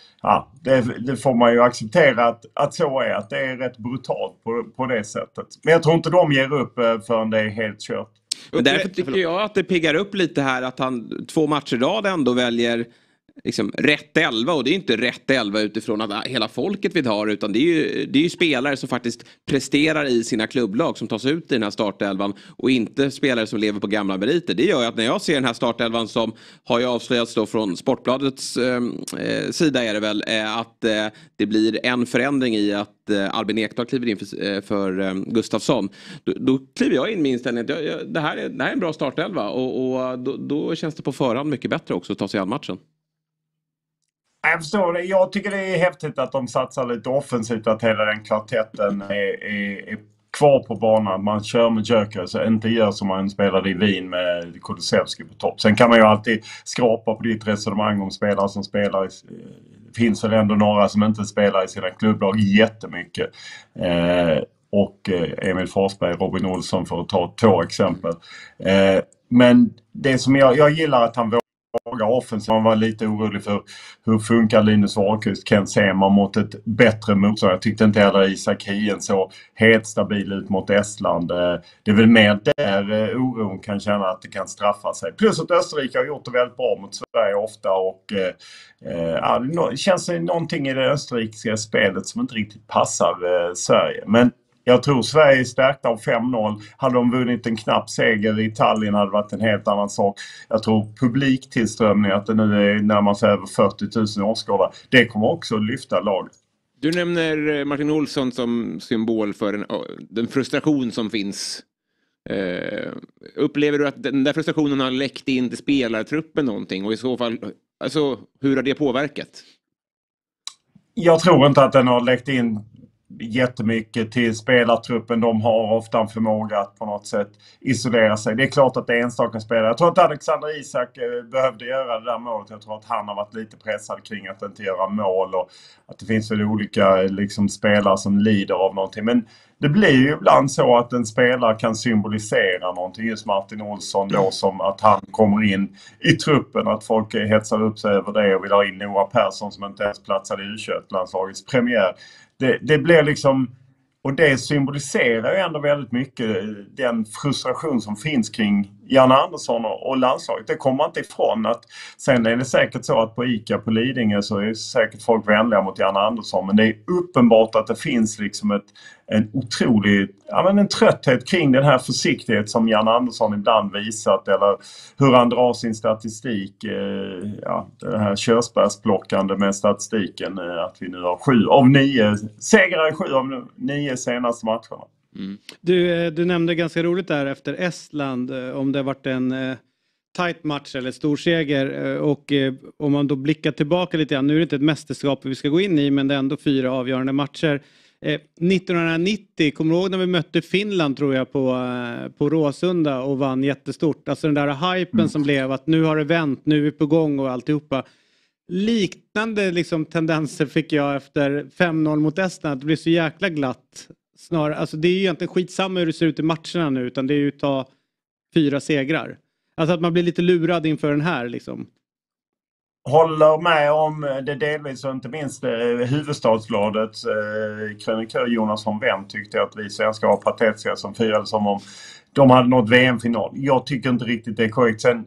det får man ju acceptera att så är. Att det är rätt brutalt på det sättet. Men jag tror inte de ger upp förrän det är helt kört. Men därför tycker jag att det piggar upp lite här att han 2 matcher i rad ändå väljer liksom rätt 11, och det är inte rätt 11 utifrån att hela folket vill ha, utan det är ju spelare som faktiskt presterar i sina klubblag som tas ut i den här startelvan och inte spelare som lever på gamla meriter. Det gör ju att när jag ser den här startelvan som har ju avslöjats då från Sportbladets sida är det väl att det blir en förändring i att Albin Ekdal kliver in för Gustafsson. Då kliver jag in med inställningen att det här är en bra startelva och då känns det på förhand mycket bättre också att ta sig an matchen. Jag förstår det. Jag tycker det är häftigt att de satsar lite offensivt, att hela den kvartetten är kvar på banan. Man kör med Jöker så inte gör som man spelade i Wien med Kulusevski på topp. Sen kan man ju alltid skrapa på ditt resonemang om spelare som spelar. Det finns väl ändå några som inte spelar i sina klubblag jättemycket. Och Emil Forsberg, Robin Olsson för att ta 2 exempel. Men det som jag gillar att han offensivt. Man var lite orolig för hur funkar Linus Wahlqvist, Kent Sema mot ett bättre motstånd. Jag tyckte inte heller Isak Hien så helt stabil ut mot Estland. Det är väl mer där oron kan känna att det kan straffa sig. Plus att Österrike har gjort det väldigt bra mot Sverige ofta och det känns någonting i det österrikiska spelet som inte riktigt passar Sverige. Men jag tror Sverige är stärkta av 5-0. Hade de vunnit en knapp seger i Tallinn hade det varit en helt annan sak. Jag tror publiktillströmning, att det nu är närmast över 40 000 åskådare, det kommer också lyfta laget. Du nämner Martin Olsson som symbol för den frustration som finns. Upplever du att den där frustrationen har läckt in till spelartruppen någonting? Och i så fall, alltså, hur har det påverkat? Jag tror inte att den har läckt in jättemycket till spelartruppen. De har ofta en förmåga att på något sätt isolera sig. Det är klart att det är enstaka spelare. Jag tror att Alexander Isak behövde göra det där målet. Jag tror att han har varit lite pressad kring att inte göra mål och att det finns väl olika liksom, spelare som lider av någonting. Men det blir ju ibland så att en spelare kan symbolisera någonting. Just Martin Olsson då, som att han kommer in i truppen. Att folk hetsar upp sig över det och vill ha in Noah Persson som inte ens platsade i U21-landslagets premiär. Det blir liksom, och det symboliserar ju ändå väldigt mycket den frustration som finns kring Janne Andersson och landslaget. Det kommer man inte ifrån. Att sen är det säkert så att på ICA på Lidingö så är säkert folk vänliga mot Janne Andersson. Men det är uppenbart att det finns liksom en otrolig, en trötthet kring den här försiktighet som Janne Andersson ibland visat. Eller hur han drar sin statistik. Det här körsbärsplockande med statistiken. Att vi nu har 7 av 9 segrar i 7 av 9 senaste matcherna. Mm. Du nämnde ganska roligt där efter Estland om det har varit en tight match eller stor seger och om man då blickar tillbaka lite grann, nu är det inte ett mästerskap vi ska gå in i men det är ändå 4 avgörande matcher. 1990, kommer du ihåg när vi mötte Finland tror jag på Råsunda och vann jättestort, alltså den där hypen som blev att nu har det vänt, nu är vi på gång och alltihopa. Liknande liksom tendenser fick jag efter 5-0 mot Estland, det blev så jäkla glatt. Alltså det är ju egentligen skitsamma hur det ser ut i matcherna nu utan det är ju att ta 4 segrar. Alltså att man blir lite lurad inför den här liksom. Håller med om det delvis och inte minst Hufvudstadsbladets krönikör Jonas von Wendt tyckte att vi svenskar var patetiska som firade som om de hade nått VM-final. Jag tycker inte riktigt det är korrekt. Sen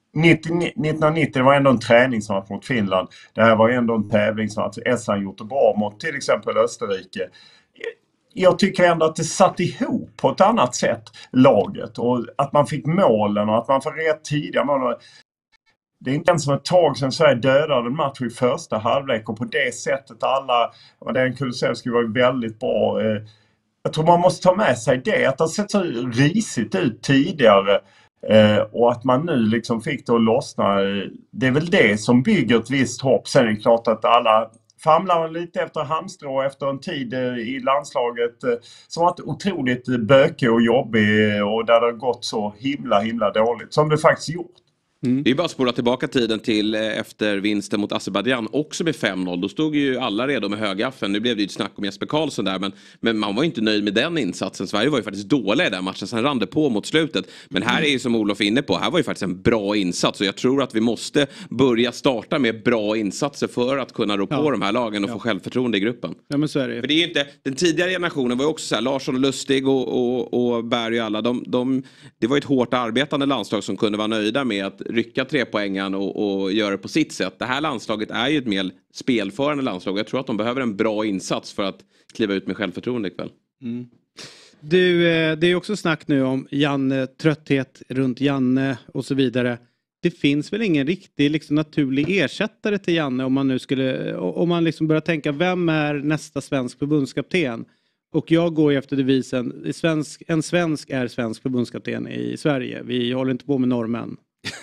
1990 det var ändå en träningsmatch mot Finland. Det här var ändå en tävlingsmatch. Estland gjort det bra mot till exempel Österrike. Jag tycker ändå att det satt ihop på ett annat sätt laget och att man fick målen och att man får rätt tidiga mål. Det är inte ens som ett tag sedan Sverige dödade en match i första halvlek och på det sättet den Kulusevski var väldigt bra. Jag tror man måste ta med sig det, att det har sett så risigt ut tidigare och att man nu liksom fick det att lossna. Det är väl det som bygger ett visst hopp. Sen är det klart att alla famlar lite efter hamstrå efter en tid i landslaget som varit otroligt bökig och jobbig och där det har gått så himla dåligt som det faktiskt gjort. Mm. Det är bara att spola tillbaka tiden till efter vinsten mot Azerbaijan också med 5-0. Då stod ju alla redo med högaffeln. Nu blev det ju ett snack om Jesper Karlsson där. Men man var ju inte nöjd med den insatsen. Sverige var ju faktiskt dåliga i den matchen. Sen rann det på mot slutet. Men här är ju som Olof är inne på. Här var ju faktiskt en bra insats. Och jag tror att vi måste börja starta med bra insatser för att kunna rå på de här lagen och få självförtroende i gruppen. Ja men så är det ju. För det är ju inte, den tidigare generationen var ju också så här, Larsson och Lustig och Berg och alla. Det var ju ett hårt arbetande landslag som kunde vara nöjda med att rycka 3 poängen och göra det på sitt sätt. Det här landslaget är ju ett mer spelförande landslag. Jag tror att de behöver en bra insats för att kliva ut med självförtroende ikväll. Mm. Du, det är också snack nu om Janne, trötthet runt Janne och så vidare. Det finns väl ingen riktig liksom, naturlig ersättare till Janne om man liksom börjar tänka vem är nästa svensk förbundskapten? Och jag går ju efter devisen en svensk är svensk förbundskapten i Sverige. Vi håller inte på med norrmän.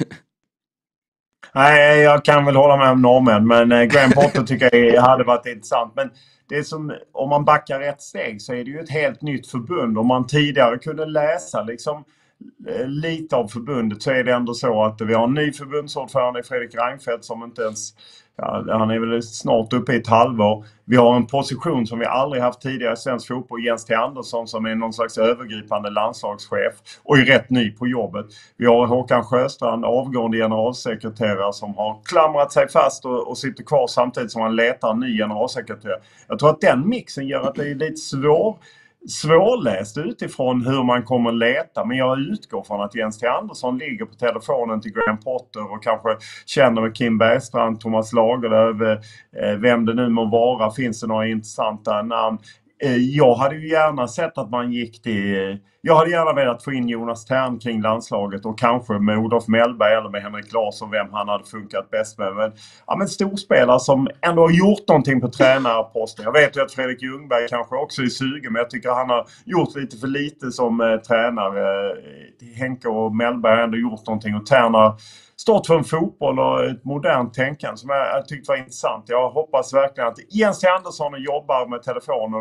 Nej, jag kan väl hålla med om norrmän, men Graham Potter tycker jag hade varit intressant. Men det är som, om man backar ett steg så är det ju ett helt nytt förbund. Om man tidigare kunde läsa liksom lite av förbundet så är det ändå så att vi har en ny förbundsordförande Fredrik Reinfeldt som inte ens, han är väl snart uppe i ett halvår. Vi har en position som vi aldrig haft tidigare i svensk fotboll, Jens T. Andersson som är någon slags övergripande landslagschef och är rätt ny på jobbet. Vi har Håkan Sjöstrand, avgående generalsekreterare som har klamrat sig fast och sitter kvar samtidigt som han letar en ny generalsekreterare. Jag tror att den mixen gör att det är lite svårläst utifrån hur man kommer leta, men jag utgår från att Jens T. Andersson ligger på telefonen till Graham Potter och kanske känner med Kim Bergstrand, Thomas Lagerlöf, vem det nu må vara, finns det några intressanta namn. Jag hade ju gärna sett att man gick till... Jag hade gärna velat få in Jonas Tern kring landslaget och kanske med Olof Mellberg eller med Henrik Larsson, vem han hade funkat bäst med. Men storspelare som ändå har gjort någonting på tränarposten. Jag vet ju att Fredrik Ljungberg kanske också är sugen, men jag tycker han har gjort lite för lite som tränare. Henke och Mellberg har ändå gjort någonting och Tern har stått för en fotboll och ett modernt tänkande som jag tyckte var intressant. Jag hoppas verkligen att Jens T. Andersson jobbar med telefonen och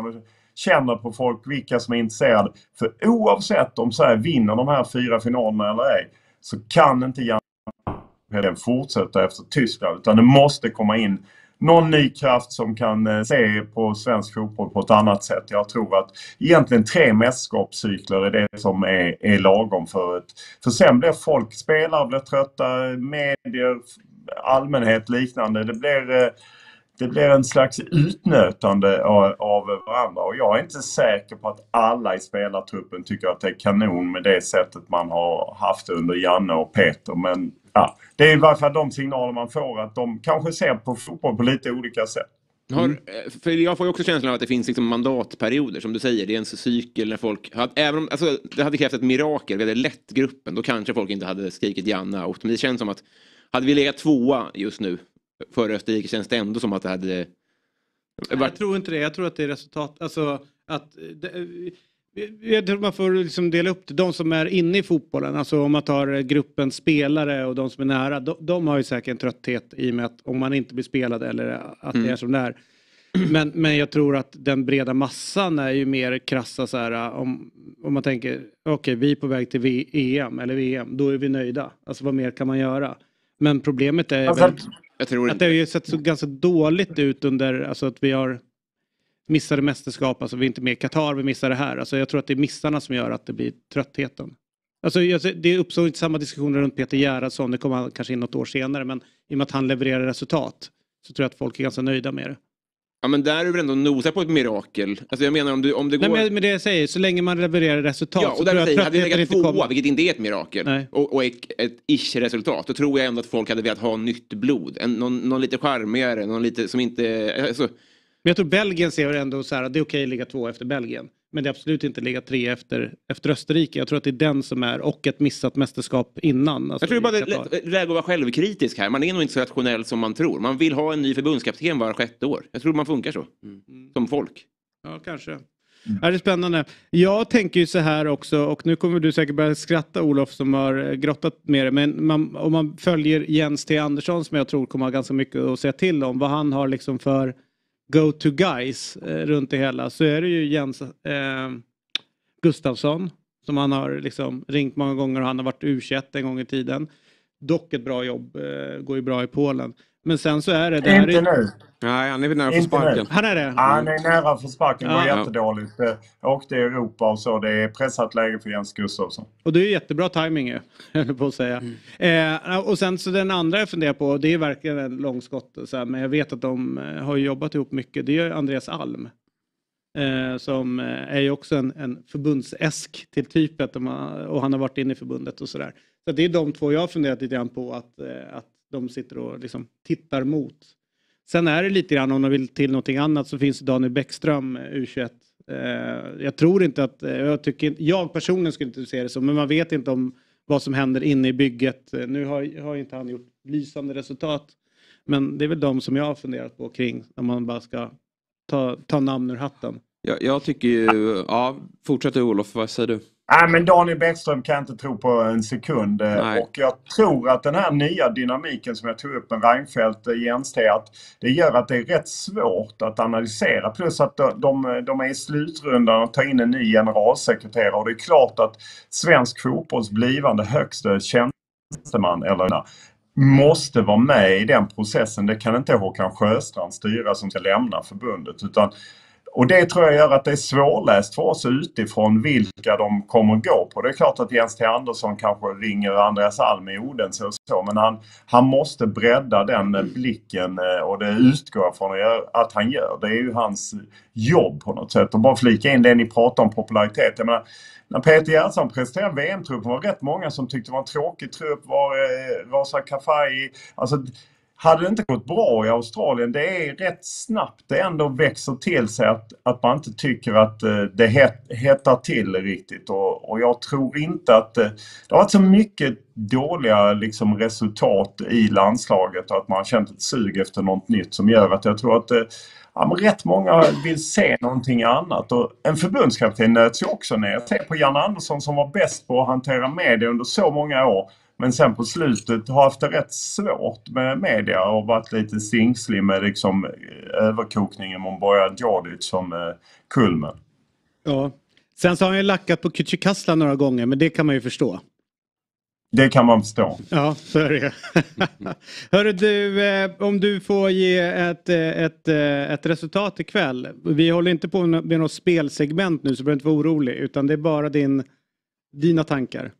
känner på folk vilka som är intresserade. För oavsett om så här vinner de här 4 finalerna eller ej, så kan inte Jan fortsätta efter Tyskland, utan det måste komma in någon ny kraft som kan se på svensk fotboll på ett annat sätt. Jag tror att egentligen 3 mästerskapscykler är det som är lagom för sen blir folk, spelare blir trötta, medier, allmänhet liknande. Det blir en slags utnötande av varandra, och jag är inte säker på att alla i spelartruppen tycker att det är kanon med det sättet man har haft under Janne och Peter, men ja, det är i varje fall de signaler man får, att de kanske ser på fotboll på lite olika sätt. För jag får ju också känslan av att det finns liksom mandatperioder, som du säger, det är en cykel när folk, även om alltså, det hade krävt ett mirakel, vi hade lett gruppen, då kanske folk inte hade skrikit Janne out, men det känns som att hade vi legat 2 just nu före Österrike, känns det ändå som att det hade Jag tror inte det, jag tror att det är resultat, alltså att jag tror man får liksom dela upp det. De som är inne i fotbollen, alltså om man tar gruppen spelare och de som är nära, de har ju säkert en trötthet i och med att om man inte blir spelad eller att det är som det är. Men jag tror att den breda massan är ju mer krassa så här, om man tänker okej, vi är på väg till EM eller VM, då är vi nöjda. Alltså vad mer kan man göra? Men problemet är väl, jag tror att det har ju sett så ganska dåligt ut under, alltså att vi har missade mästerskap, alltså vi är inte med i Qatar, vi missar det här. Alltså jag tror att det är missarna som gör att det blir tröttheten. Alltså det uppstår inte samma diskussioner runt Peter Gerhardsson, det kommer han kanske in något år senare, men i och med att han levererar resultat så tror jag att folk är ganska nöjda med det. Ja, men där är du väl ändå nosa på ett mirakel. Alltså jag menar om det går... Nej, men det jag säger, så länge man levererar resultat. Ja, och där säger, hade vi legat 2, vilket inte är ett mirakel, och ett ish-resultat, då tror jag ändå att folk hade velat ha nytt blod. Någon lite charmigare, någon lite som inte... Alltså... Men jag tror Belgien ser ändå så här att det är okej att ligga 2 efter Belgien. Men det är absolut inte ligga 3 efter Österrike. Jag tror att det är den som är, och ett missat mästerskap innan. Alltså, jag tror bara det är läge att vara självkritisk här. Man är nog inte så rationell som man tror. Man vill ha en ny förbundskapten var 6:e år. Jag tror man funkar så. Som folk. Ja, kanske. Det är spännande. Jag tänker ju så här också, och nu kommer du säkert börja skratta, Olof, som har grottat med det. Men om man följer Jens T. Andersson, som jag tror kommer ha ganska mycket att säga till om, vad han har liksom för go-to guys runt det hela, så är det ju Jens Gustafsson som han har liksom ringt många gånger, och han har varit U21 en gång i tiden. Dock ett bra jobb, går ju bra i Polen. Men sen så är det... Inte nu. Nej, han är nära för sparken. Han är det? Han är nära för sparken. Det går jättedåligt. Åkte i Europa och så. Det är pressat läge för Jens Gustafsson. Och det är jättebra timing, jag höll på att säga. Och sen så den andra jag funderar på, det är verkligen en långskott. Så här, men jag vet att de har jobbat ihop mycket. Det är Andreas Alm. Som är ju också en förbundsäsk till typet. Och han har varit inne i förbundet och sådär. Så det är de två jag har funderat lite grann på att de sitter och liksom tittar mot. Sen är det lite grann, om de vill till någonting annat, så finns Daniel Bäckström, U21. Jag tror inte att, jag personligen skulle inte se det så, men man vet inte om vad som händer inne i bygget. Nu har inte han gjort lysande resultat, men det är väl de som jag har funderat på kring, när man bara ska ta namn ur hatten. Jag tycker ju, fortsätt Olof, vad säger du? Nej, men Daniel Bäckström kan jag inte tro på en sekund. Nej. Och jag tror att den här nya dynamiken som jag tog upp med Reinfeldt, Jens T, att det gör att det är rätt svårt att analysera. Plus att de är i slutrundan och tar in en ny generalsekreterare. Och det är klart att svensk fotbolls blivande högsta tjänsteman måste vara med i den processen. Det kan inte Håkan Sjöstrand styra som ska lämna förbundet, och det tror jag gör att det är svårläst för oss utifrån vilka de kommer gå på. Det är klart att Jens T. Andersson kanske ringer Andreas Alm i Odense och så, men han måste bredda den blicken, och det utgår jag från att han gör. Det är ju hans jobb på något sätt. Och bara flika in det ni pratar om popularitet. Jag menar, när Peter Gerhardsson presenterade VM-truppen var rätt många som tyckte det var en tråkig trupp, var Rasa Kafaji. Alltså, hade det inte gått bra i Australien, det är rätt snabbt det ändå växer till sig att man inte tycker att det hettar till riktigt. Och jag tror inte att det har varit så mycket dåliga liksom resultat i landslaget, och att man har känt ett sug efter något nytt som gör att jag tror att rätt många vill se någonting annat. Och en förbundskapten nöts ju också ner. Se på Jan Andersson som var bäst på att hantera media under så många år. Men sen på slutet har haft det rätt svårt med media och varit lite stingslig med liksom överkokningen om Bojan Djordjic som kulmen. Ja. Sen så har han ju lackat på Kücükasla några gånger, men det kan man ju förstå. Det kan man förstå. Ja, så är det. Hörru du, om du får ge ett resultat ikväll. Vi håller inte på med något spelsegment nu, så du behöver inte vara orolig. Utan det är bara dina tankar.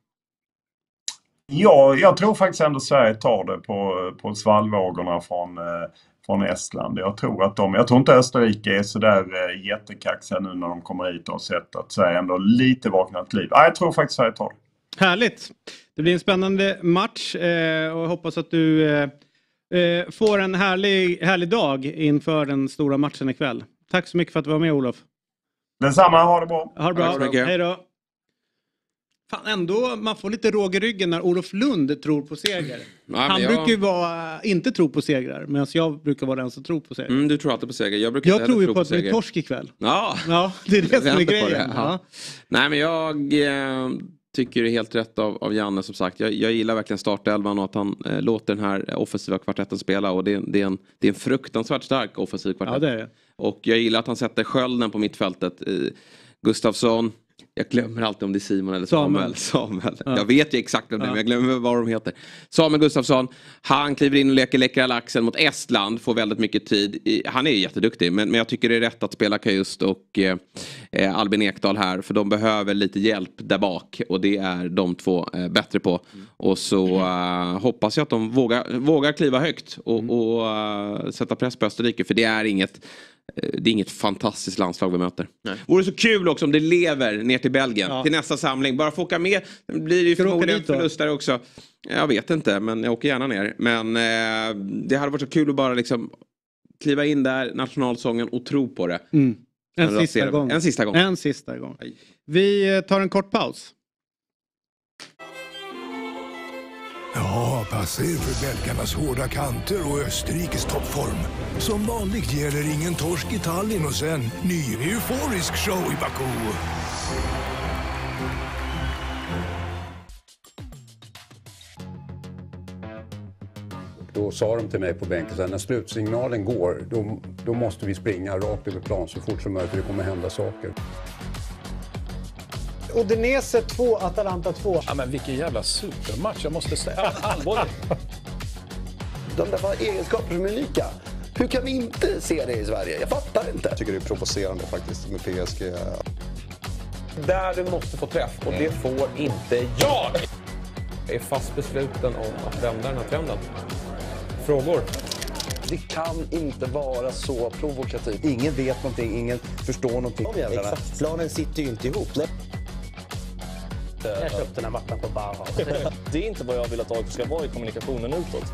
Ja, jag tror faktiskt ändå Sverige tar det på svallvågorna från Estland. Jag tror inte Österrike är så där jättekaxiga nu när de kommer hit och sett att Sverige ändå lite vaknat liv. Ja, jag tror faktiskt Sverige tar det. Härligt. Det blir en spännande match och jag hoppas att du får en härlig dag inför den stora matchen ikväll. Tack så mycket för att du var med, Olof. Detsamma, ha det bra. Ha det bra. Hej då. Fan, ändå man får lite råg i ryggen när Olof Lund tror på seger. Han brukar ju inte tro på segrar, medan jag brukar vara den som tror på seger. Du tror alltid på seger. Jag tror ju på att det blir torsk ikväll. Ja, det är det som är grejen. Ja. Nej, men jag tycker det är helt rätt av Janne, som sagt. Jag gillar verkligen startelvan och att han låter den här offensiva kvartetten spela. Och det är en fruktansvärt stark offensiv kvartett. Ja, det är det. Och jag gillar att han sätter skölden på mittfältet. Gustafsson. Jag glömmer alltid om det är Simon eller Samuel. Ja. Jag vet ju exakt vem det är, men jag glömmer vad de heter. Samuel Gustafsson, han kliver in och leker läckra laxen mot Estland. Får väldigt mycket tid. Han är jätteduktig, men jag tycker det är rätt att spela Kajust och Albin Ekdal här. För de behöver lite hjälp där bak. Och det är de två bättre på. Och så hoppas jag att de vågar kliva högt och sätta press på Österrike. För det är inget fantastiskt landslag vi möter. Nej. Vore så kul också om det lever ner till Belgien. Till nästa samling. Bara få åka med. Det blir ju förmodligen förlust där också. Jag vet inte, men jag åker gärna ner. Men det hade varit så kul att bara liksom kliva in där, nationalsången, och tro på det. En sista gång. Vi tar en kort paus. Ja, passa er för belgarnas hårda kanter och Österrikes toppform. Som vanligt ger det ingen torsk i Tallinn och sen ny euforisk show i Baku. Då sa de till mig på bänken att när slutsignalen går, då måste vi springa rakt över plan så fort som möjligt. Det kommer hända saker. Udinese 2, Atalanta 2. Ja, men vilken jävla supermatch, jag måste säga. Allvarligt. De där var egenskaper som är unika. Hur kan vi inte se det i Sverige? Jag fattar inte. Jag tycker det är provocerande faktiskt med PSG. Där du måste få träff, och det får inte jag. Jag är fast besluten om att vända den här trenden. Frågor? Det kan inte vara så provokativt. Ingen vet någonting, ingen förstår någonting. Exakt. Planen sitter ju inte ihop. Nej. Jag köpte den här mattan på Bauhaus. Det är inte vad jag vill att AIK ska vara i kommunikationen utåt.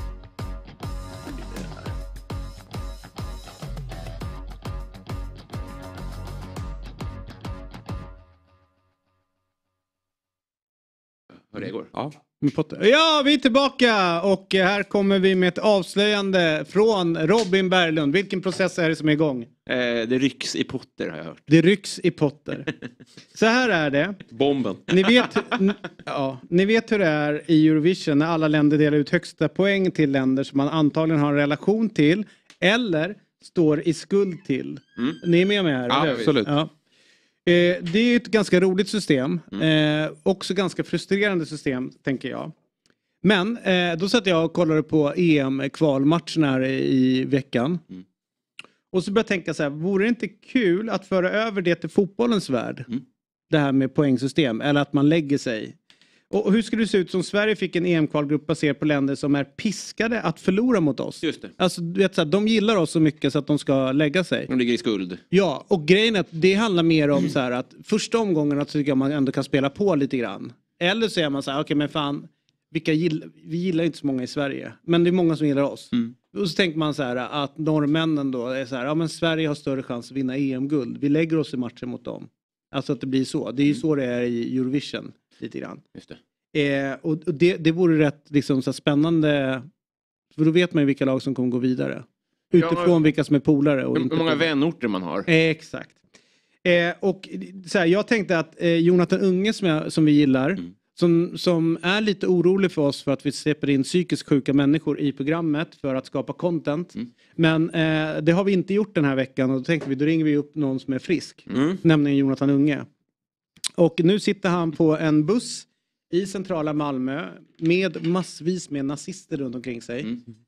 Hur det går? Ja, vi är tillbaka och här kommer vi med ett avslöjande från Robin Berglund. Vilken process är det som är igång? Det rycks i Potter, har jag hört. Det rycks i Potter. Så här är det. Bomben. Ni vet hur det är i Eurovision när alla länder delar ut högsta poäng till länder som man antagligen har en relation till eller står i skuld till. Ni är med mig här? Ja, absolut. Ja. Det är ett ganska roligt system. Också ganska frustrerande system, tänker jag. Men då satt jag och kollade på EM-kvalmatchen här i veckan. Och så började jag tänka så här, vore det inte kul att föra över det till fotbollens värld? Det här med poängsystem, eller att man lägger sig. Och hur skulle det se ut som Sverige fick en EM-kvalgrupp baserad på länder som är piskade att förlora mot oss? Just det. Alltså, du vet, så här, de gillar oss så mycket så att de ska lägga sig. De ligger i skuld. Ja, och grejen är att det handlar mer om så här att första omgången tycker jag man ändå kan spela på lite grann. Eller så är man så här, okej, men fan, vi gillar inte så många i Sverige. Men det är många som gillar oss. Och så tänker man så här att norrmännen då är så här, ja men Sverige har större chans att vinna EM-guld. Vi lägger oss i matchen mot dem. Alltså att det blir så. Det är ju så det är i Eurovision lite grann. Just det. Och det vore rätt liksom, så spännande. För då vet man ju vilka lag som kommer gå vidare. Utifrån vilka som är polare. Och hur många vänorter man har. Exakt. Och så här, jag tänkte att Jonathan Unge som vi gillar. som är lite orolig för oss för att vi släpper in psykiskt sjuka människor i programmet för att skapa content. Men det har vi inte gjort den här veckan och då tänkte vi, då ringer vi upp någon som är frisk. Nämligen Jonathan Unge. Och nu sitter han på en buss i centrala Malmö med massvis med nazister runt omkring sig.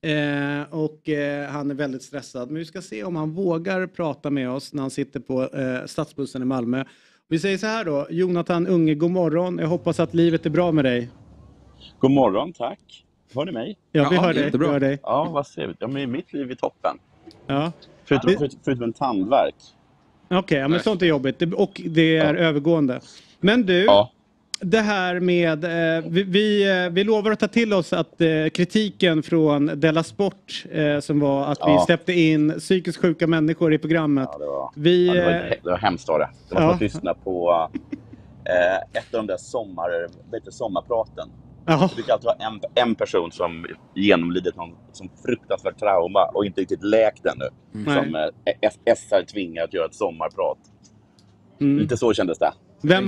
Han är väldigt stressad. Men vi ska se om han vågar prata med oss när han sitter på stadsbussen i Malmö. Vi säger så här då, Jonathan Unge, god morgon. Jag hoppas att livet är bra med dig. God morgon, tack. Hör ni mig? Ja, vi hör dig. Vi hör dig. Ja, vad trevligt. Ja, men mitt liv är toppen. Ja. Förutom en tandvärk. Okej, men sånt är jobbigt. Och det är övergående. Men du, det här med... vi lovar att ta till oss att kritiken från Della Sport som var att vi släppte in psykiskt sjuka människor i programmet. Ja, det var hemskt av det. Det var som att lyssna på ett av de där sommarpraten. Det brukar alltid vara en person som genomlidit någon som fruktansvärt trauma och inte riktigt läkt ännu. Som SR tvingar att göra ett sommarprat. Inte så kändes det. Vem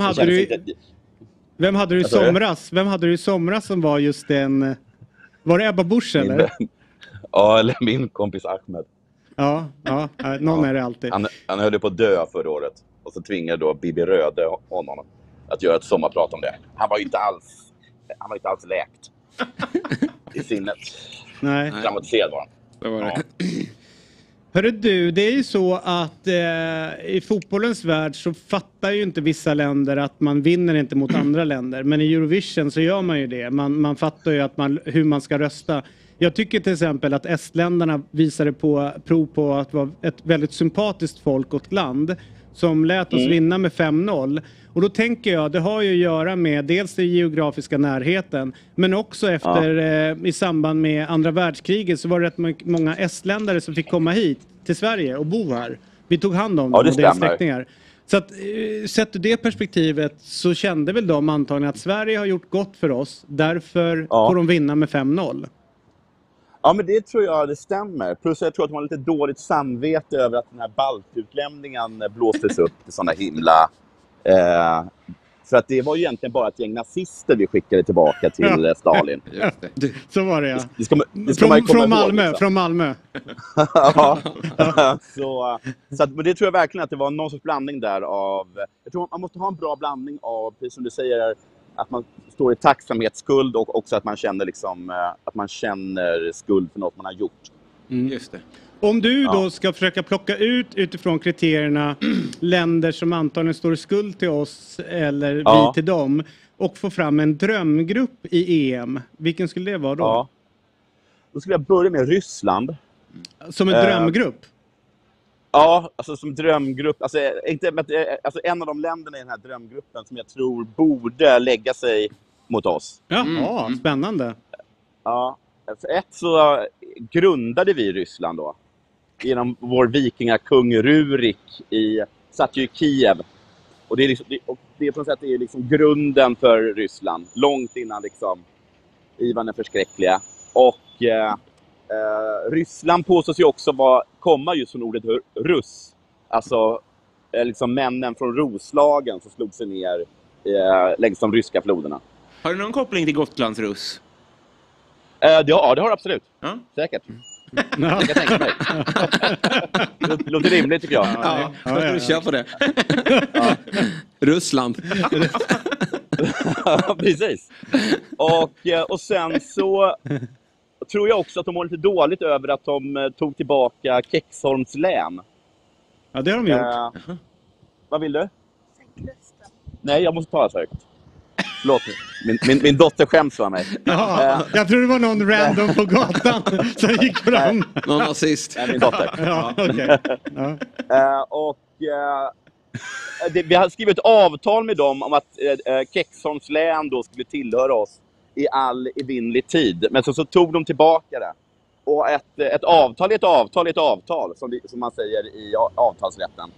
hade du i somras? Vem hade du i somras som var just en... Var det Ebba Busch eller? Ja, eller min kompis Ahmed. Ja, någon är det alltid. Han höll på att dö förra året. Och så tvingade då Bibi Röde honom att göra ett sommarprat om det. Han var inte alls läkt i sinnet. Nej. Dramatiserad var han. Det var det. Hörru du, det är ju så att i fotbollens värld så fattar ju inte vissa länder att man vinner inte mot andra länder. Men i Eurovision så gör man ju det. Man fattar ju att hur man ska rösta. Jag tycker till exempel att estländarna visade prov på att vara ett väldigt sympatiskt folk och land som lät oss vinna med 5-0. Och då tänker jag, det har ju att göra med dels den geografiska närheten, men också efter i samband med andra världskriget så var det rätt många estländare som fick komma hit till Sverige och bo här. Vi tog hand om dem och deras släktingar. Så att sett ur det perspektivet så kände väl de antagligen att Sverige har gjort gott för oss, därför får de vinna med 5-0. Ja, men det tror jag det stämmer. Plus jag tror att de har lite dåligt samvete över att den här baltutlämningen blåstes upp till sådana himla... för att det var ju egentligen bara ett gäng nazister vi skickade tillbaka till Stalin. Så var det, ja. Det ska man från Malmö, ihåg, från Malmö. Så men det tror jag verkligen att det var någon sorts blandning där av... Jag tror man måste ha en bra blandning av, precis som du säger, att man står i tacksamhetsskuld och också att man känner att man känner skuld för något man har gjort. Just det. Om du då ska försöka plocka ut utifrån kriterierna länder som antagligen står i skuld till oss eller vi till dem och få fram en drömgrupp i EM, vilken skulle det vara då? Ja. Då skulle jag börja med Ryssland. Som en drömgrupp? Ja, alltså som drömgrupp. Alltså en av de länderna i den här drömgruppen som jag tror borde lägga sig mot oss. Ja, spännande. Ja, för ett så grundade vi Ryssland då. Genom vår vikingakung Rurik satt ju i Kiev. Och det är det på något sätt är liksom grunden för Ryssland. Långt innan Ivan är förskräckliga. Och Ryssland påstås ju också komma just från ordet russ. Alltså liksom männen från Roslagen som slog sig ner längs de ryska floderna. Har du någon koppling till Gotlands russ? Ja, det har absolut. Säkert. Jag kan tänka mig. Det låter rimligt tycker jag. Ja. Kör på det. Ryssland. Precis. Och sen så tror jag också att de var lite dåligt över att de tog tillbaka Kexholms län. Ja, det har de gjort. Vad vill du? Nej, jag måste tala så högt. Förlåt, min dotter skäms för mig. Jag tror det var någon random på gatan som gick fram. Någon nazist. Nej, min dotter. Vi har skrivit ett avtal med dem om att Kexholms län då skulle tillhöra oss i all evinnerlig tid. Men så tog de tillbaka det. Och ett avtal är ett avtal, som man säger i avtalsrätten.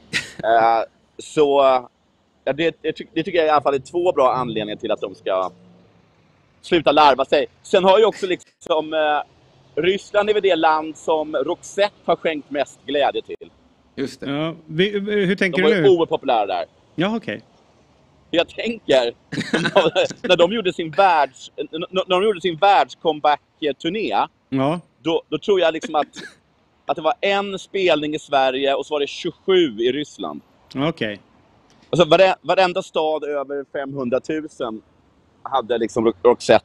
Det tycker jag i alla fall är 2 bra anledningar till att de ska sluta larva sig. Sen har ju också Ryssland är väl det land som Roxette har skänkt mest glädje till. Just det. Ja, hur tänker du nu? De var oerpopulära där. Ja, okej. Jag tänker, när de gjorde sin världscomeback-turné, då tror jag liksom att det var en spelning i Sverige och så var det 27 i Ryssland. Okej. Alltså varenda stad över 500 000 hade liksom sett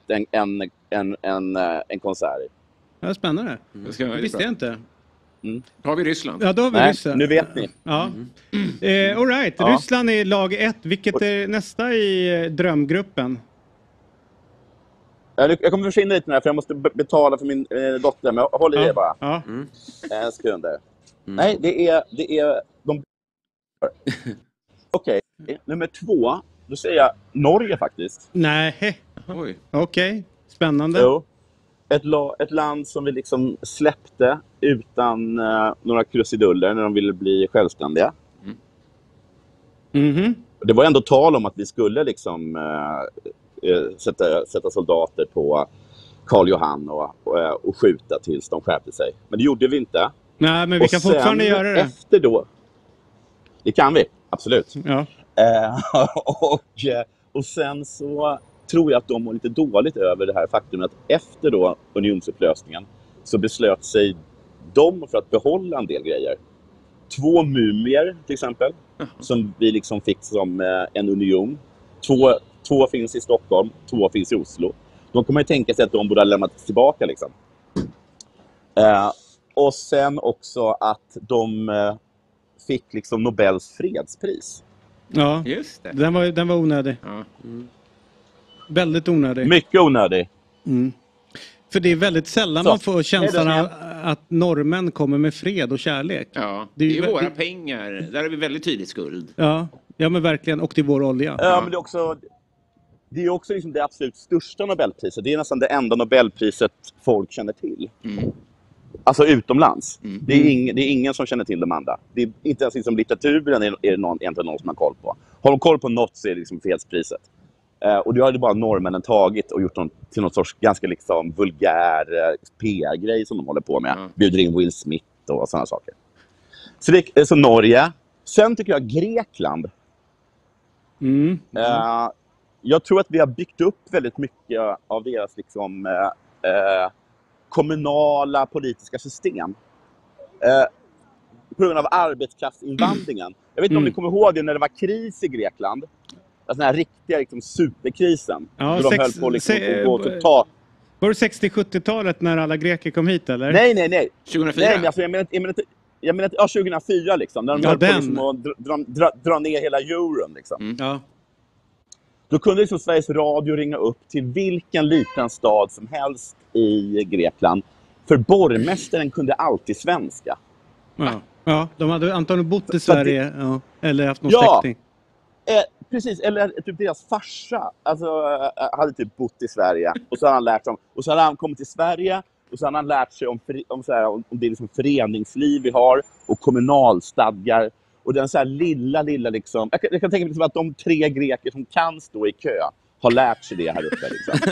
en konsert. Ja, spännande. Det visste jag inte. Har vi Ryssland? Ja, då har vi Ryssland. Nu vet ni. Ja. All right. Ja. Ryssland är lag 1. Vilket är nästa i drömgruppen? Jag kommer försvinna lite nu för jag måste betala för min dotter. Men håll i er bara. Ja. En sekund där. Nej, det är de... Okej. Nummer 2. Då säger jag Norge faktiskt. Nej. Okej. Spännande. Jo. Ett land som vi liksom släppte utan några krusiduller när de ville bli självständiga. Det var ändå tal om att vi skulle liksom sätta soldater på Karl Johan och skjuta tills de skärpte sig. Men det gjorde vi inte. Nej, men vi kan fortfarande göra det. Efter då. Det kan vi, absolut. Ja. Och sen så tror jag att de var lite dåligt över det här faktum att efter då unionsupplösningen så beslöt sig de för att behålla en del grejer. 2 mumier till exempel, som vi liksom fick som en union. 2 finns i Stockholm, 2 finns i Oslo. De kommer ju tänka sig att de borde ha lämnat tillbaka liksom. Och sen också att de fick liksom Nobels fredspris. Ja, just det. Den var onödig. Ja. Väldigt onödig. Mycket onödig. För det är väldigt sällan man får känslan att norrmän kommer med fred och kärlek. Ja, det är ju våra pengar. Där är vi väldigt tydligt skuld. Ja, men verkligen. Och till vår olja. Ja, men det är också liksom det absolut största Nobelpriset. Det är nästan det enda Nobelpriset folk känner till. Alltså utomlands. Det är ingen som känner till de andra. Det är inte ens liksom litteraturen är det egentligen någon som har koll på. Har de koll på något så är det liksom fredspriset. Och det har ju bara norrmännen tagit och gjort till någon sorts ganska liksom vulgär PR-grej som de håller på med. Bjuder in Will Smith och sådana saker. Så Norge. Sen tycker jag Grekland. Jag tror att vi har byggt upp väldigt mycket av deras liksom, kommunala politiska system. På grund av arbetskraftsinvandringen. Jag vet inte om ni kommer ihåg det när det var kris i Grekland. Den här riktiga liksom, superkrisen. Ja, de höll på liksom, att gå till tak. Var det 60-70-talet när alla greker kom hit eller? Nej. 2004? Nej, men alltså, jag menar 2004 liksom. När de höll på liksom, att dra ner hela euron liksom. Ja. Då kunde liksom Sveriges Radio ringa upp till vilken liten stad som helst i Grekland. För borgmästaren kunde alltid svenska. Ja, de hade antagligen bott i Sverige eller haft någon släkting. Precis, eller typ deras farsa hade typ bott i Sverige och så hade han lärt sig och så hade han kommit till Sverige och så hade han lärt sig om det liksom föreningsliv vi har och kommunalstadgar och den så här lilla liksom jag kan tänka mig liksom att de 3 greker som kan stå i kö har lärt sig det här uppe liksom.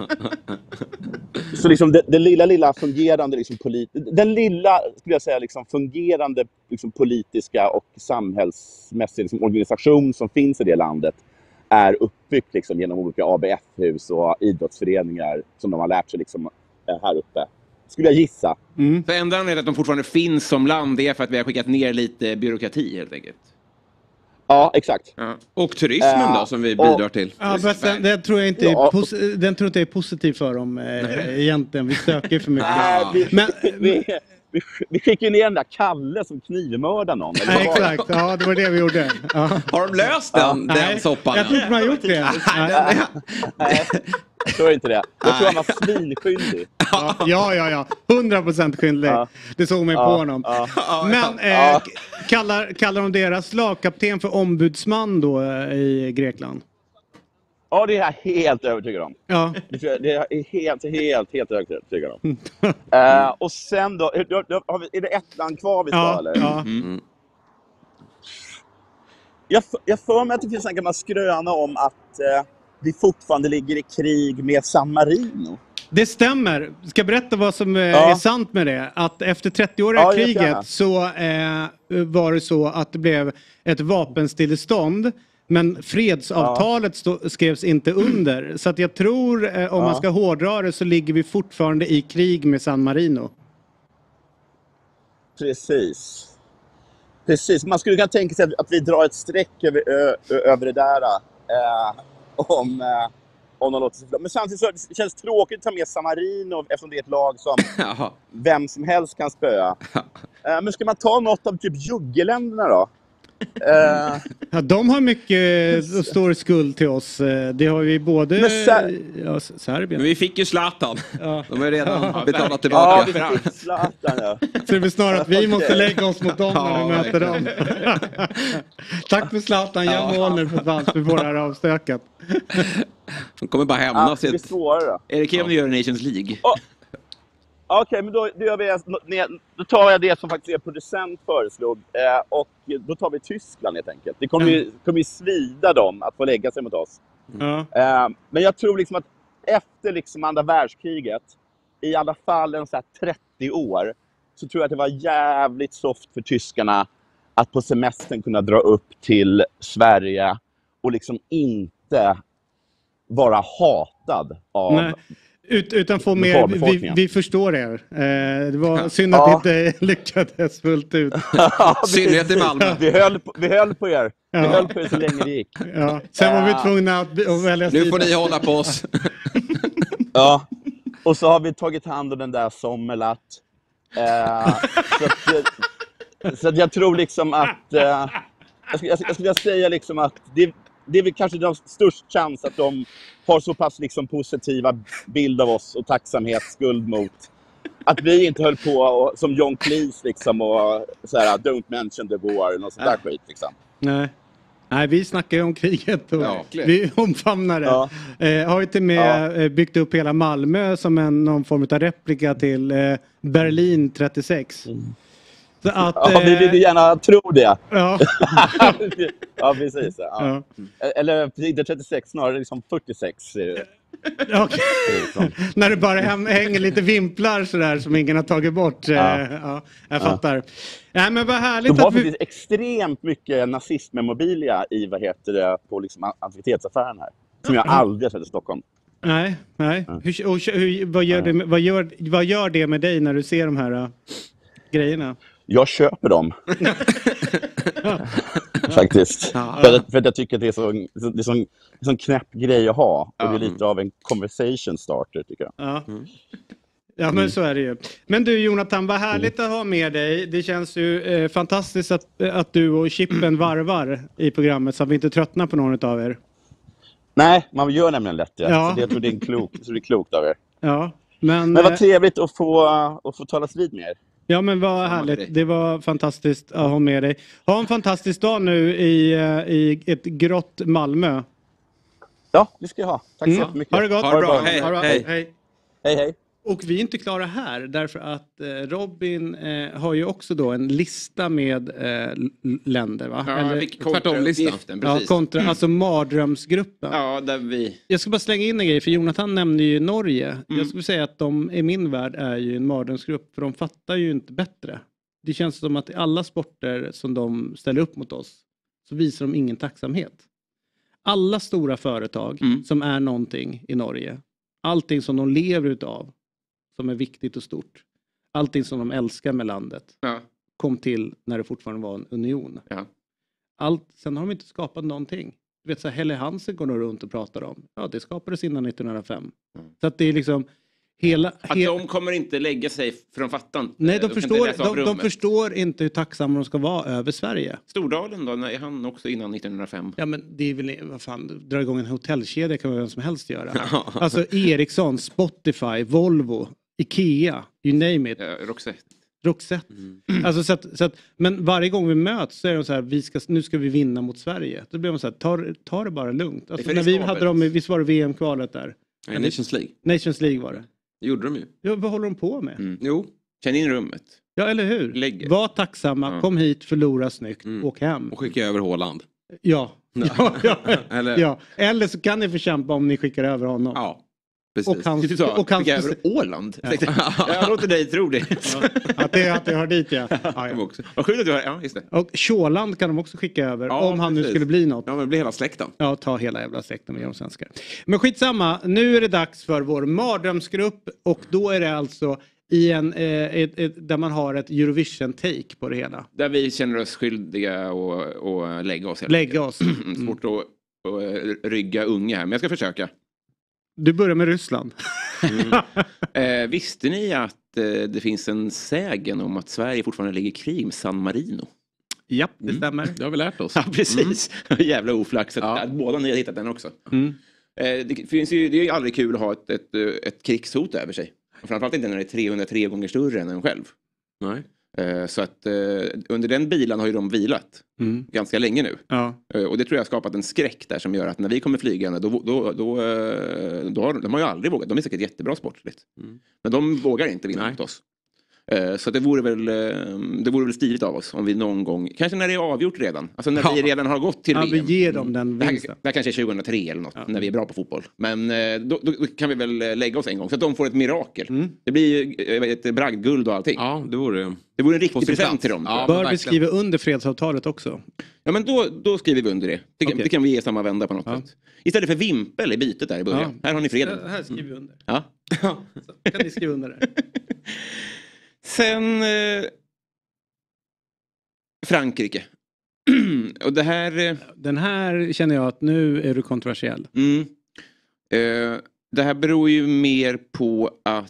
Så liksom det lilla fungerande liksom den lilla skulle jag säga liksom fungerande liksom politiska och samhällsmässiga liksom, organisation som finns i det landet är uppbyggt liksom genom olika ABF-hus och idrottsföreningar som de har lärt sig liksom här uppe. Skulle jag gissa. För enda anledningen att de fortfarande finns som land är för att vi har skickat ner lite byråkrati helt enkelt. Ja, exakt. Ja. Och turismen då som vi bidrar till. Ja, men den tror jag inte är positiv för dem egentligen. Vi söker för mycket. Vi skickar ner den där Kalle som knivmördar någon. Nej, exakt. Ja, det var det vi gjorde. Ja. Har de löst den soppan? Jag tror inte man har gjort det. Nej, jag tror inte det. Jag tror han var svinskyldig. Ja. 100% skyldig. Det såg mig på honom. Men kallar de deras lagkapten för ombudsman då i Grekland? Ja, det är jag helt övertygad om. Ja. Det är jag helt övertygad om. Och sen då, är det ett land kvar vi ska eller? Ja. Jag för mig att det finns en gammal skröna om att vi fortfarande ligger i krig med San Marino. Det stämmer. Ska jag berätta vad som är sant med det? Att efter 30-åriga kriget så var det så att det blev ett vapenstillestånd Men fredsavtalet skrevs inte under. Så att jag tror, om man ska hårdra det, så ligger vi fortfarande i krig med San Marino. Precis. Man skulle kunna tänka sig att vi drar ett streck över det där. Om de låter sig. Men samtidigt så det känns tråkigt att ta med San Marino eftersom det är ett lag som vem som helst kan spöa. Men ska man ta något av typ juggeländerna då? Ja, de har mycket stor skuld till oss. Det har vi både Serbien. Men vi fick ju Zlatan. Ja. De är redan betalat tillbaka. Ja, vi fick Zlatan, Så det är snarare att vi måste lägga oss mot dem när vi möter dem. Tack för Zlatan. Jag mål nu för våra avstökat. De kommer bara hämnas. Det blir svårare. Är det kul om vi gör Nations League? Okej, men då tar jag det som faktiskt er producent föreslog och då tar vi Tyskland helt enkelt. Det kommer ju svida dem att få lägga sig mot oss. Men jag tror liksom att efter liksom andra världskriget, i alla fall en så här 30 år, så tror jag att det var jävligt soft för tyskarna att på semestern kunna dra upp till Sverige och liksom inte vara hatad av... Utan få mer, vi förstår er. Det var synd att det inte lyckades fullt ut. Synnerhet i Malmö. Vi höll på er. Vi höll på er så länge det gick. Ja. Sen var vi tvungna att välja sida. Nu får ni hålla på oss. Ja. Och så har vi tagit hand om den där Sommerlatt. Så att jag tror liksom att... Jag skulle säga liksom att... Det är väl kanske den största chans att de har så pass liksom positiva bild av oss och tacksamhet, skuld mot. Att vi inte höll på som John Cleese liksom och så här, don't mention the war och sånt där skit liksom. Nej, vi snackar ju om kriget och vi omfamnar det. Har ju till med byggt upp hela Malmö som någon form av replika till Berlin 36. Så att, vi vill gärna tro det. Ja, ja precis. Ja. Eller inte 36, snarare liksom 46. Okay. När det bara hänger lite vimplar sådär som ingen har tagit bort. Jag fattar. Nej, men vad härligt. De har faktiskt extremt mycket nazistmemobilia i på liksom aktivitetsaffären här. Som jag aldrig har sett i Stockholm. Nej. Vad gör det med dig när du ser de här grejerna? Jag köper dem. Faktiskt. För att jag tycker att det är en sån knäpp grej att ha. Och det är lite av en conversation starter tycker jag. Ja, men så är det ju. Men du Jonathan, vad härligt att ha med dig. Det känns ju fantastiskt att du och Chippen varvar i programmet så att vi inte tröttnar på någon av er. Nej, man gör nämligen lätt det. Så jag tror det är klokt av er. Ja, men vad trevligt att få talas vid med er. Ja, men vad härligt. Det var fantastiskt att ha med dig. Ha en fantastisk dag nu i ett grått Malmö. Ja, det ska jag ha. Tack så jättemycket. Ha det gott. Ha det bra. Hej. Hej. Och vi är inte klara här därför att Robin har ju också då en lista med länder, va? Ja, eller tvärtom-listan. Alltså mardrömsgruppen. Ja, där vi... Jag ska bara slänga in en grej, för Jonathan nämnde ju Norge. Jag skulle säga att de i min värld är ju en mardrömsgrupp, för de fattar ju inte bättre. Det känns som att i alla sporter som de ställer upp mot oss så visar de ingen tacksamhet. Alla stora företag som är någonting i Norge, allting som de lever utav, som är viktigt och stort. Allting som de älskar med landet kom till när det fortfarande var en union. Sen har de inte skapat någonting. Du vet så här, Helle Hansen går nog runt och pratar om. Ja, det skapades innan 1905. Så att det är liksom att de kommer inte lägga sig för de fattar. Nej, de förstår inte hur tacksamma de ska vara över Sverige. Stordalen då, är han också innan 1905? Ja, men det är väl, vad fan, dra igång en hotellkedja kan vem som helst göra. Alltså Ericsson, Spotify, Volvo, Ikea, you name it. Roxette. Alltså så att, men varje gång vi möts så är de så här, nu ska vi vinna mot Sverige. Då blir de så här, ta det bara lugnt. Alltså, när vi hade dem, visst var det VM-kvalet där? Nations League. Nations League var det. Det gjorde de ju. Ja, vad håller de på med? Jo, känn in rummet. Ja, eller hur? Var tacksamma, kom hit, förlora snyggt, åk hem. Och skicka över Haaland. Ja. Eller så kan ni förkämpa om ni skickar över honom. Ja. Och han fick över Åland. Jag låter dig tro det. Att det hör dit, ja. Vad sjukt att du har, ja, just det. Och Sjåland kan de också skicka över, om han nu skulle bli något. Ja, men det blir hela släkten. Ja, ta hela jävla släkten med de svenskar. Men skitsamma, nu är det dags för vår mardrömsgrupp. Och då är det alltså i där man har ett Eurovision-take på det hela. Där vi känner oss skyldiga och lägga oss. Lägga oss. Svårt att rygga unga här, men jag ska försöka. Du börjar med Ryssland. Visste ni att det finns en sägen om att Sverige fortfarande ligger i krig med San Marino? Ja, det stämmer. Det har vi lärt oss. Ja, precis. Jävla oflax att båda ni har hittat den också. Det är ju aldrig kul att ha ett krigshot över sig. Framförallt inte när det är 303 gånger större än en själv. Nej. Så att under den bilan har ju de vilat ganska länge nu. Ja. Och det tror jag har skapat en skräck där som gör att när vi kommer flygande då har de ju aldrig vågat. De är säkert jättebra sportligt. Men de vågar inte vinna mot oss. Så det vore väl stiligt av oss om vi någon gång, kanske när det är avgjort redan. Alltså när vi redan har gått till VM. Vi ger dem den vinsten. Det kanske är 2003 eller något, när vi är bra på fotboll. Men då kan vi väl lägga oss en gång så att de får ett mirakel. Det blir ju ett bragdguld och allting. Ja, det vore en riktig present till dem. Ja, bör vi skriva under fredsavtalet också? Ja, men då skriver vi under det. Det kan vi ge samma vända på något sätt. Istället för vimpel i bytet där i början. Här har ni freden. Här skriver vi under. Ja. Så kan ni skriva under det. Sen Frankrike. Och det här... Den här känner jag att nu är du kontroversiell. Det här beror ju mer på att...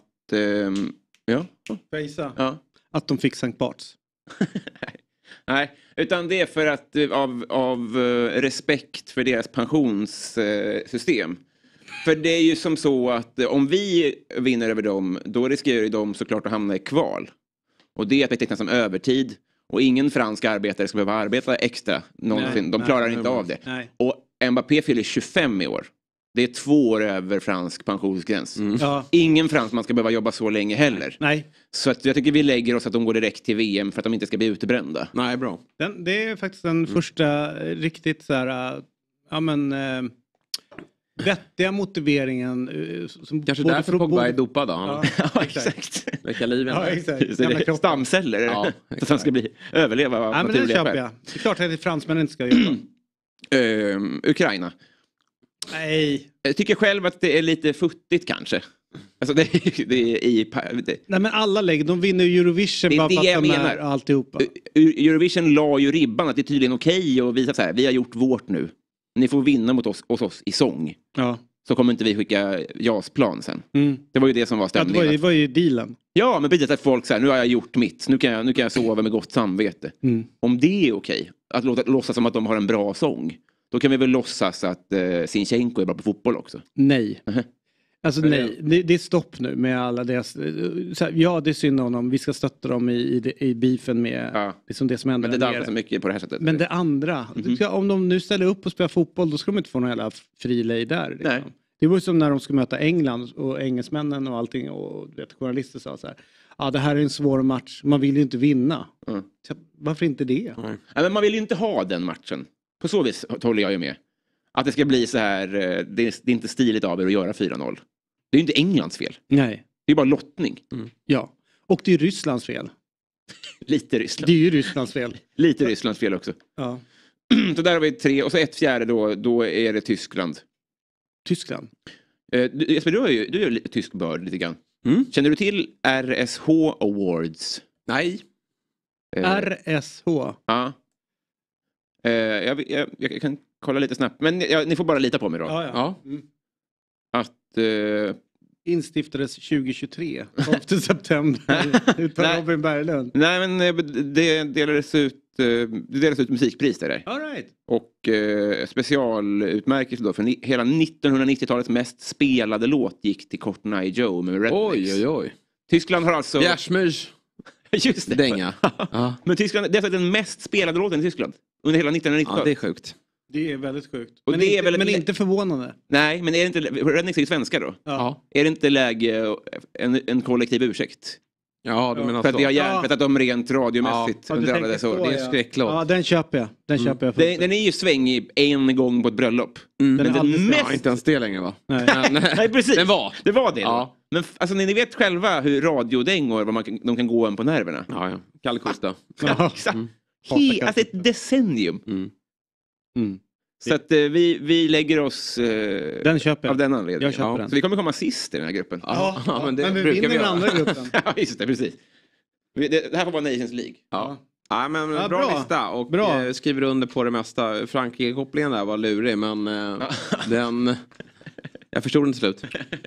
Att de fick Sankt Barts. Nej, utan det är för att av respekt för deras pensionssystem. För det är ju som så att om vi vinner över dem, då riskerar ju de såklart att hamna i kval. Och det är att betecknas som övertid. Och ingen fransk arbetare ska behöva arbeta extra någonsin. De klarar inte av det. Nej. Och Mbappé fyller 25 i år. Det är 2 år över fransk pensionsgräns. Ingen fransman ska behöva jobba så länge heller. Nej. Så att jag tycker vi lägger oss att de går direkt till VM för att de inte ska bli utebrända. Nej, bra. Det är faktiskt den första riktigt så här... vettiga motiveringen som kanske därför Pogba är dopad då. Ja, exakt. Väcka liven. Ja, exakt. Stamceller så att han ska överleva. Ja, men det köper jag. Det är klart att fransmännen inte ska göra. Ukraina. Nej. Jag tycker själv att det är lite futtigt kanske. Alltså Nej, men alla lägg, de vinner Eurovision bara för att de är alltihopa. Eurovision la ju ribban att det är tydligen okej att visa så här, vi har gjort vårt nu. Ni får vinna mot oss i sång. Ja. Så kommer inte vi skicka JAS-plan sen. Det var ju det som var stämningen. Ja, det var ju dealen. Ja, men precis att folk säger, nu har jag gjort mitt. Nu kan jag sova med gott samvete. Om det är okej, att låtsas som att de har en bra sång, då kan vi väl låtsas att Sinchenko är bra på fotboll också. Nej. Alltså nej, det är stopp nu med alla deras... Ja, det är synd om dem. Vi ska stötta dem i beefen med liksom det som händer. Men det dansar så mycket på det här sättet. Men det andra, om de nu ställer upp och spelar fotboll, då ska de inte få någon jävla frilejd där. Liksom. Nej. Det var ju som när de ska möta England och engelsmännen och allting, och journalister sa så här: det här är en svår match, man vill ju inte vinna. Så, varför inte det? Ja, men man vill ju inte ha den matchen. På så vis håller jag ju med. Att det ska bli så här, det är inte stiligt av er att göra 4-0. Det är ju inte Englands fel. Nej. Det är bara lottning. Ja, och det är Rysslands fel. Lite Ryssland. Det är ju Rysslands fel. Lite Rysslands fel också. Ja. Så där har vi 3, och så ett fjärde då är det Tyskland. Tyskland? Jesper, du är ju tysk börd lite grann. Känner du till RSH Awards? Nej. RSH? Ja. Jag kan kolla lite snabbt. Men ni får bara lita på mig då. Ja. Att... instiftades 2023. 12 september. Utan Robin Berglund. Nej, men det delades ut musikpris där. All right. Och specialutmärkelse då för hela 1990-talets mest spelade låt gick till Cotton Eye Joe med Rednecks. Oj. Tyskland har alltså... Bjärsmyrs. Just det. Dänga. Men Tyskland, det är alltså den mest spelade låten i Tyskland under hela 1990-talet. Ja, det är sjukt. Det är väldigt sjukt. Och men det inte, är väl men inte förvånande. Nej, men är det inte... Rednecks är ju svenska då. Ja. Är det inte läge en kollektiv ursäkt? Ja, du menar för att så. det har hjälpt att de rent radiomässigt underhållade så. Det är en skräcklåt. Ja, den köper jag. Den är ju svängig en gång på ett bröllop. Den men är Ja, inte ens det längre va? Nej, precis. Det var det. Ja. Men alltså, ni vet själva hur radiodängor, de kan gå en på nerverna. Ja. Kallkosta. Exakt. Alltså ett decennium. Så att vi lägger oss den köper av den anledningen. Jag köper den. Så vi kommer komma sist i den här gruppen. Men vi vinner den andra gruppen. Ja, just det, precis. Det här får vara Nations League. Ja, men bra lista och skriver under på det mesta. Frankrike-kopplingen där var lurig, men den... Jag förstod den till slut.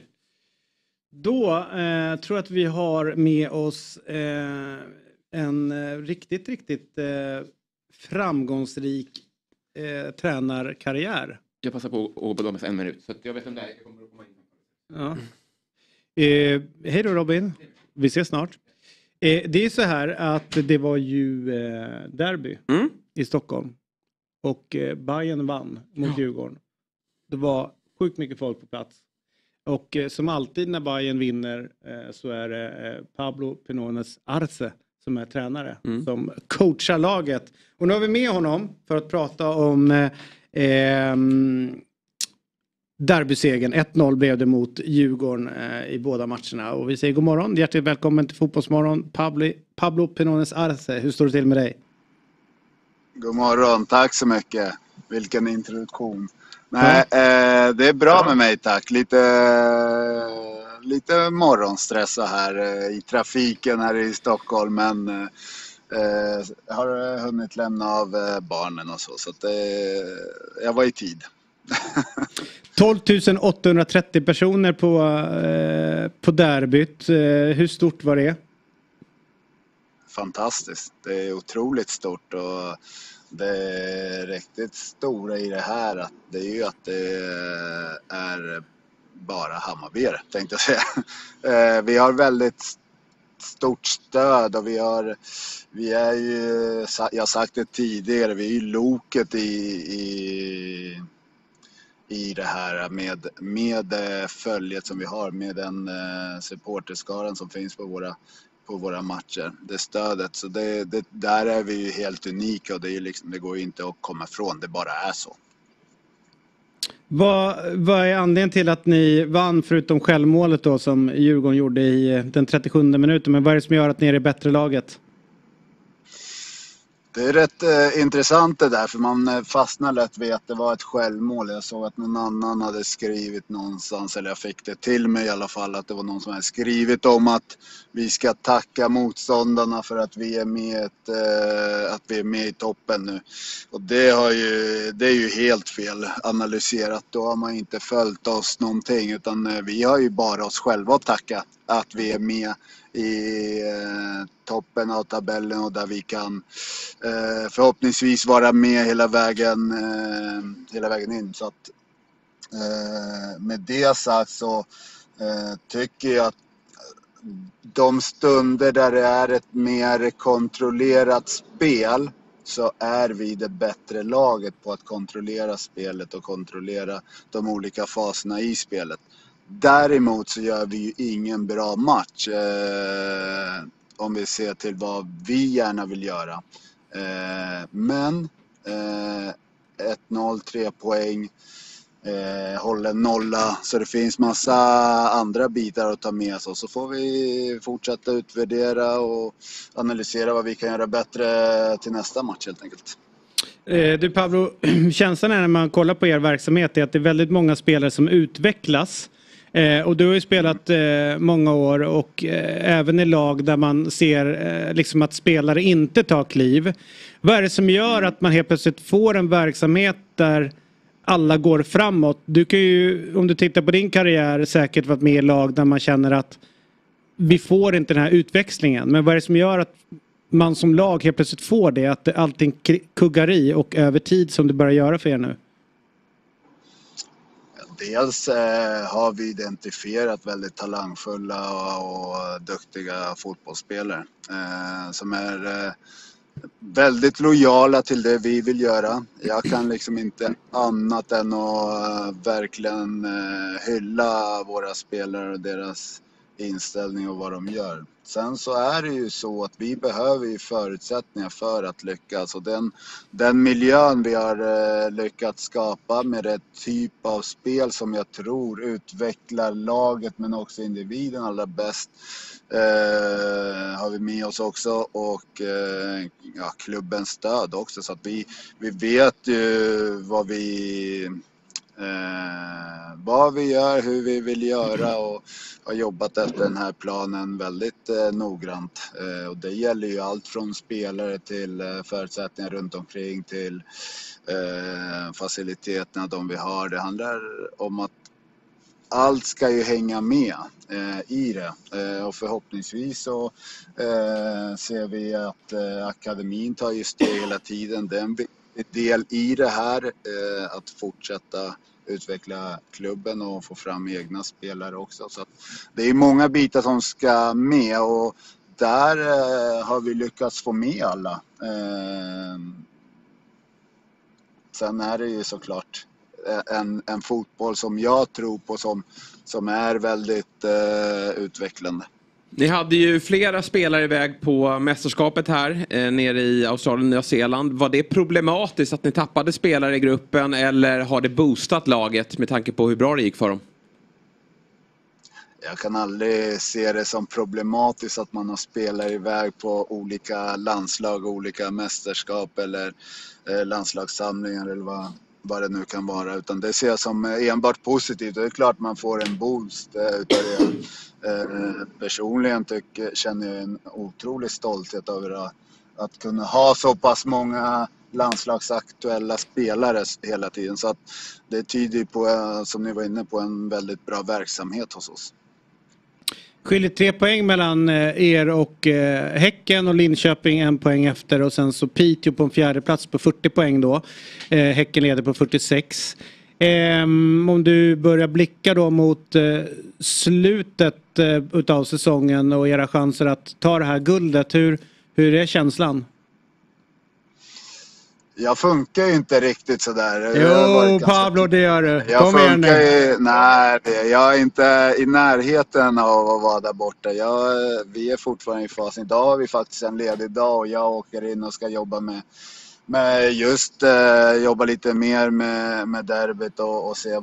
Då tror jag att vi har med oss en riktigt framgångsrik tränarkarriär. Jag passar på att bedöma en minut. Så att jag vet om det här kommer att komma in. Ja. Hej då Robin. Vi ses snart. Det är så här att det var ju derby i Stockholm. Och Bayern vann mot Djurgården. Det var sjukt mycket folk på plats. Och som alltid när Bayern vinner så är det Pablo Pinones Arce som är tränare. Som coachar laget. Och nu har vi med honom för att prata om derbysegen. 1-0 blev det mot Djurgården i båda matcherna. Och vi säger god morgon. Hjärtligt välkommen till Fotbollsmorgon. Pablo Pinones Arce. Hur står det till med dig? God morgon. Tack så mycket. Vilken introduktion. Nej, det är bra med mig tack. Lite morgonstressa här i trafiken här i Stockholm. Men jag har hunnit lämna av barnen och så att jag var i tid. 12 830 personer på derbyt. Hur stort var det? Fantastiskt. Det är otroligt stort och det riktigt stora i det här att det är ju att det är bara Hammarbyare, tänkte jag säga. Vi har väldigt stort stöd och vi är ju, jag har sagt det tidigare, vi är ju loket i det här med följet som vi har, med den supporterskaran som finns på våra matcher, det stödet, så där är vi ju helt unika och det är liksom, det går ju inte att komma ifrån, det bara är så. Vad är anledningen till att ni vann förutom självmålet då som Djurgården gjorde i den 37 minuten, men vad är det som gör att ni är det bättre laget? Det är rätt intressant det där, för man fastnar lätt vid att det var ett självmål. Jag såg att någon annan hade skrivit någonstans, eller jag fick det till mig i alla fall, att det var någon som hade skrivit om att vi ska tacka motståndarna för att vi är med i toppen nu. Och det är ju helt fel analyserat. Då har man inte följt oss någonting, utan vi har ju bara oss själva att tacka att vi är med i toppen av tabellen och där vi kan förhoppningsvis vara med hela vägen in. Så att med det sagt så tycker jag att de stunder där det är ett mer kontrollerat spel så är vi det bättre laget på att kontrollera spelet och kontrollera de olika faserna i spelet. Däremot så gör vi ju ingen bra match om vi ser till vad vi gärna vill göra. Men 1-0, 3 poäng, håller nolla, så det finns massa andra bitar att ta med sig. Så får vi fortsätta utvärdera och analysera vad vi kan göra bättre till nästa match helt enkelt. Du Pablo, känslan är när man kollar på er verksamhet är att det är väldigt många spelare som utvecklas. Och du har ju spelat många år och även i lag där man ser liksom att spelare inte tar kliv. Vad är det som gör att man helt plötsligt får en verksamhet där alla går framåt? Du kan ju, om du tittar på din karriär, säkert varit med i lag där man känner att vi får inte den här utväxlingen. Men vad är det som gör att man som lag helt plötsligt får det? Att allting kuggar i och över tid som det börjar göra för er nu? Dels har vi identifierat väldigt talangfulla och duktiga fotbollsspelare som är väldigt lojala till det vi vill göra. Jag kan liksom inte annat än att verkligen hylla våra spelare och deras inställning och vad de gör. Sen så är det ju så att vi behöver ju förutsättningar för att lyckas, och den miljön vi har lyckats skapa med rätt typ av spel som jag tror utvecklar laget men också individen allra bäst har vi med oss också, och klubbens stöd också, så att vi vet ju vad vi gör, hur vi vill göra, och har jobbat efter den här planen väldigt noggrant. Och det gäller ju allt från spelare till förutsättningar runt omkring till faciliteterna de vi har. Det handlar om att allt ska ju hänga med i det, och förhoppningsvis så ser vi att akademin tar ju steg hela tiden. Det är en del i det här, att fortsätta utveckla klubben och få fram egna spelare också. Så att det är många bitar som ska med, och där har vi lyckats få med alla. Sen är det ju såklart en fotboll som jag tror på som är väldigt utvecklande. Ni hade ju flera spelare iväg på mästerskapet här nere i Australien och Nya Zeeland. Var det problematiskt att ni tappade spelare i gruppen, eller har det boostat laget med tanke på hur bra det gick för dem? Jag kan aldrig se det som problematiskt att man har spelare iväg på olika landslag, olika mästerskap eller landslagssamlingar eller vad det nu kan vara, utan det ser jag som enbart positivt. Det är klart man får en boost utav det. Personligen känner jag en otrolig stolthet över att kunna ha så pass många landslagsaktuella spelare hela tiden, så att det tyder på, som ni var inne på, en väldigt bra verksamhet hos oss. Skiljer 3 poäng mellan er och Häcken, och Linköping 1 poäng efter, och sen så Piteå på en 4:e plats på 40 poäng då. Häcken leder på 46. Om du börjar blicka då mot slutet utav säsongen och era chanser att ta det här guldet, hur är känslan? Jag funkar ju inte riktigt sådär. Jo, Pablo, det gör du. Jag funkar ju, nej, jag är inte i närheten av att vara där borta. Vi är fortfarande i fasen. Idag har vi faktiskt en ledig dag, och jag åker in och ska jobba med just jobba lite mer med derbyt och se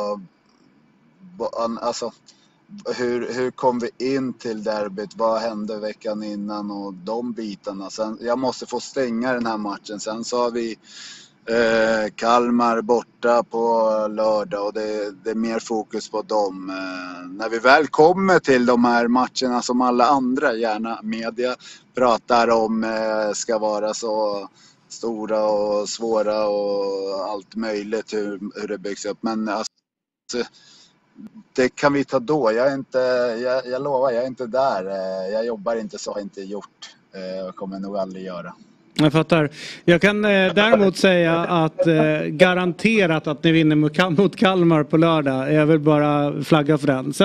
alltså hur kom vi in till derbyt, vad hände veckan innan och de bitarna. Sen, jag måste få stänga den här matchen. Sen så har vi Kalmar borta på lördag, och det är mer fokus på dem. När vi väl kommer till de här matcherna som alla andra, gärna media pratar om, ska vara så stora och svåra och allt möjligt, hur det byggs upp. Men alltså, det kan vi ta då. Jag lovar, jag är inte där. Jag jobbar inte, så har jag inte gjort. Jag kommer nog aldrig göra. Jag fattar. Jag kan däremot säga att garanterat att ni vinner mot Kalmar på lördag. Jag vill bara flagga för den.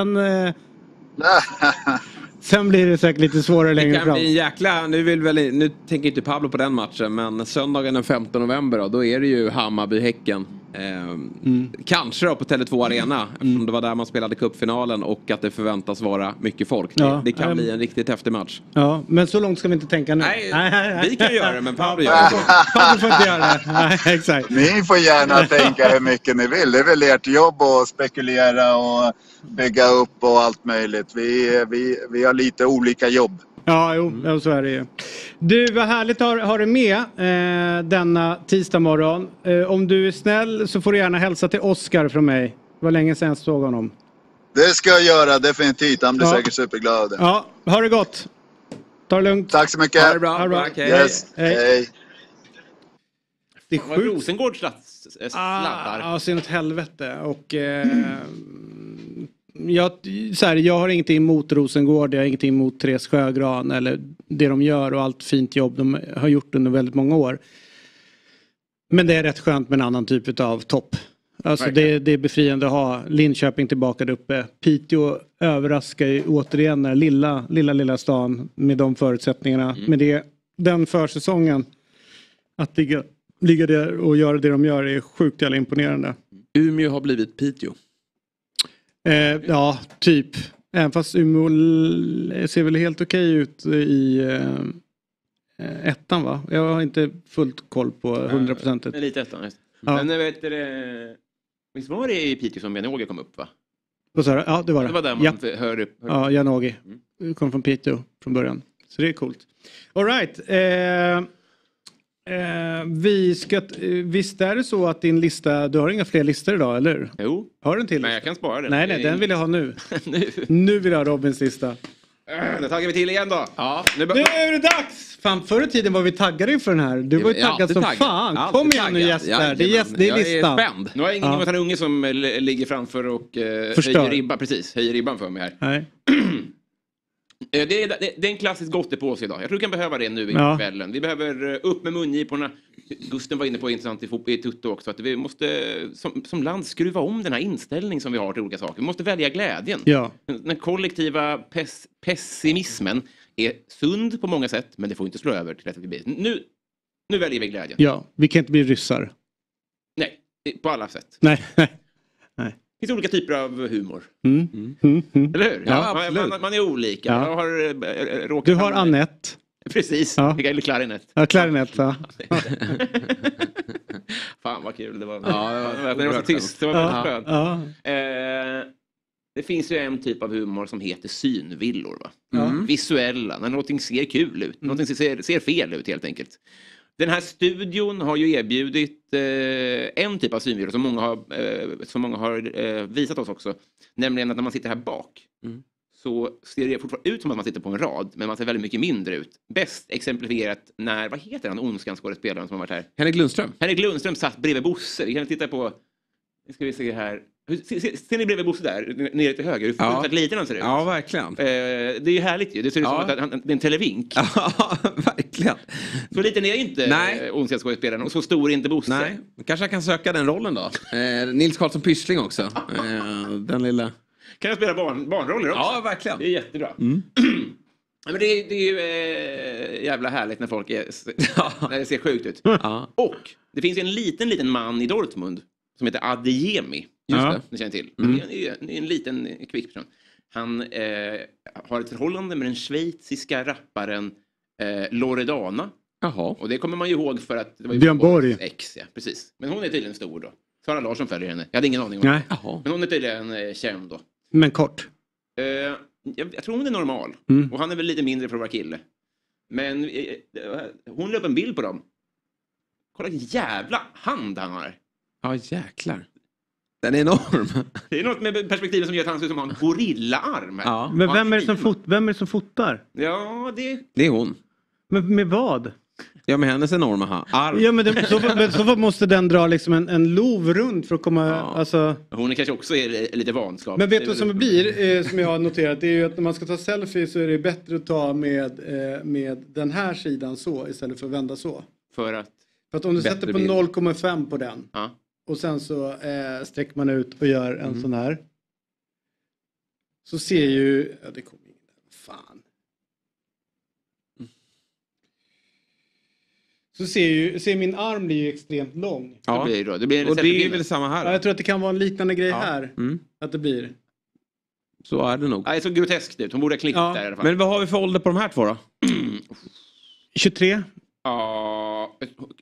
Sen blir det säkert lite svårare längre fram. Det kan bli en jäkla... Nu tänker inte Pablo på den matchen, men söndagen den 15 november då är det ju Hammarby-Häcken. Kanske då på Tele2 Arena, eftersom det var där man spelade cupfinalen, och att det förväntas vara mycket folk. Det kan bli en riktigt häftig match. Ja, men så långt ska vi inte tänka nu. Nej. Vi kan göra det, men Pablo gör det. Pablo får inte göra det. Nej, exakt. Ni får gärna tänka hur mycket ni vill. Det är väl ert jobb att spekulera och bygga upp och allt möjligt. Vi har lite olika jobb. Ja, så är det ju. Du, vad härligt att ha dig med denna tisdag morgon. Om du är snäll så får du gärna hälsa till Oskar från mig. Det var länge sedan jag såg honom. Det ska jag göra, definitivt. Han blir säkert superglad av det. Ja, ha det gott. Ta det lugnt. Tack så mycket. Ha det bra. Ha det bra. Yes. Hej. Det är sjukt. Rosengård sladdar. Ja, ser något helvete. Och... Jag har ingenting emot Rosengård, jag har ingenting emot Therese Sjögran eller det de gör och allt fint jobb de har gjort under väldigt många år. Men det är rätt skönt med en annan typ av topp. Alltså det är befriande att ha Linköping tillbaka där uppe. Piteå överraskar ju återigen den lilla stan med de förutsättningarna. Med den försäsongen, att ligga där och göra det de gör är sjukt jävla imponerande. Umeå har blivit Piteå. Ja, typ. Även fast Umeå ser väl helt okej ut i ettan, va? Jag har inte fullt koll på 100%. Lite ettan, just. Ja. Men vet du, visst var det i Piteå som Janogy kom upp, va? Vad sa du? Ja, det var det. Det var där man hör upp. Ja, Janogy. Kom från Piteå från början. Så det är coolt. All right. Visst är det så att din lista, du har inga fler listor idag, eller? Jo. Har du en till? Men jag kan spara den. Nej, den vill jag ha nu. Nu vill jag ha Robins lista. Då taggar vi till igen då. Ja. Nu är det dags! Fan, förr i tiden var vi taggade inför den här. Du var ju taggad som fan. Kom igen nu, gäster. Det är listan. Jag är spänd. Nu har jag ingen mot en unge som ligger framför och höjer ribban. Precis, höjer ribban för mig här. Nej. Det är en klassisk gottepåse idag. Jag tror vi kan behöva det nu i kvällen. Vi behöver upp med mungiporna. Gusten var inne på intressant i Tutto också. Att vi måste som land skruva om den här inställningen som vi har till olika saker. Vi måste välja glädjen. Ja. Den kollektiva pessimismen är sund på många sätt. Men det får inte slå över till att vi blir. Nu väljer vi glädjen. Ja, vi kan inte bli ryssar. Nej, på alla sätt. Nej. Det finns olika typer av humor. Eller hur? Ja, man är olika. Ja. Jag har du har Annette. Precis, eller klarinett. Ja, klarinett, ja. Fan vad kul det var. Det var så tyst, det var väldigt skönt. Det finns ju en typ av humor som heter synvillor, va? Visuella, när någonting ser kul ut. Någonting ser fel ut helt enkelt. Den här studion har ju erbjudit en typ av synvillor som många har visat oss också. Nämligen att när man sitter här bak så ser det fortfarande ut som att man sitter på en rad, men man ser väldigt mycket mindre ut. Bäst exemplifierat när, vad heter han, ondskans-skådespelaren som har varit här? Henrik Lundström. Henrik Lundström satt bredvid Bosse. Vi kan titta på, nu ska vi se här. Ser ni bredvid Bosse där, nere till höger? Hur fruktansvärt liten han ser ut. Ja, verkligen. Det är ju härligt ju. Det ser ut som att det är en televink. Ja, verkligen. Så liten är inte ondskans-skådespelaren och så stor är inte Bosse. Nej, kanske jag kan söka den rollen då. Nils Karlsson Pyssling också. Den lilla... Kan jag spela barnroller också? Ja, verkligen. Det är jättebra. Men det är ju jävla härligt när folk när det ser sjukt ut. Och det finns en liten man i Dortmund som heter Adeyemi. Just det, ni känner till. Men det är en liten kvick person. Han har ett förhållande med den schweiziska rapparen Loredana. Jaha. Och det kommer man ju ihåg för att det var ju Björn Borg. Ex, ja, precis. Men hon är tydligen stor då. Sara Larsson följer henne. Jag hade ingen aning om det. Men hon är tydligen känd då. Men kort. Jag tror hon är normal. Och han är väl lite mindre för att vara kille. Men hon la upp en bild på dem. Kolla vilken jävla hand han har. Ja, jäklar. Den är enorm. Det är något med perspektivet som gör att han ser ut som en gorillaarm. Ja. Men vem är det som fotar? Ja, det är hon. Men med vad? Ja, med hennes enorma arm. Ja, men så måste den dra liksom en lov runt för att komma... Alltså... Hon är kanske också lite vanskap. Men vet du vad som blir, som jag har noterat, det är ju att när man ska ta selfie så är det bättre att ta med den här sidan så istället för att vända så. För att om du sätter på 0,5 på den och sen så sträcker man ut och gör en sån här, så ser ju... Ja, det kommer ingen där. Fan. Så ser min arm blir ju extremt lång. Ja, det blir och det är väl samma här. Ja, jag tror att det kan vara en liknande grej här. Att det blir. Så är det nog. Det är så groteskt ut. Hon borde ha klippt där i alla fall. Men vad har vi för ålder på de här två då? 23. Ja,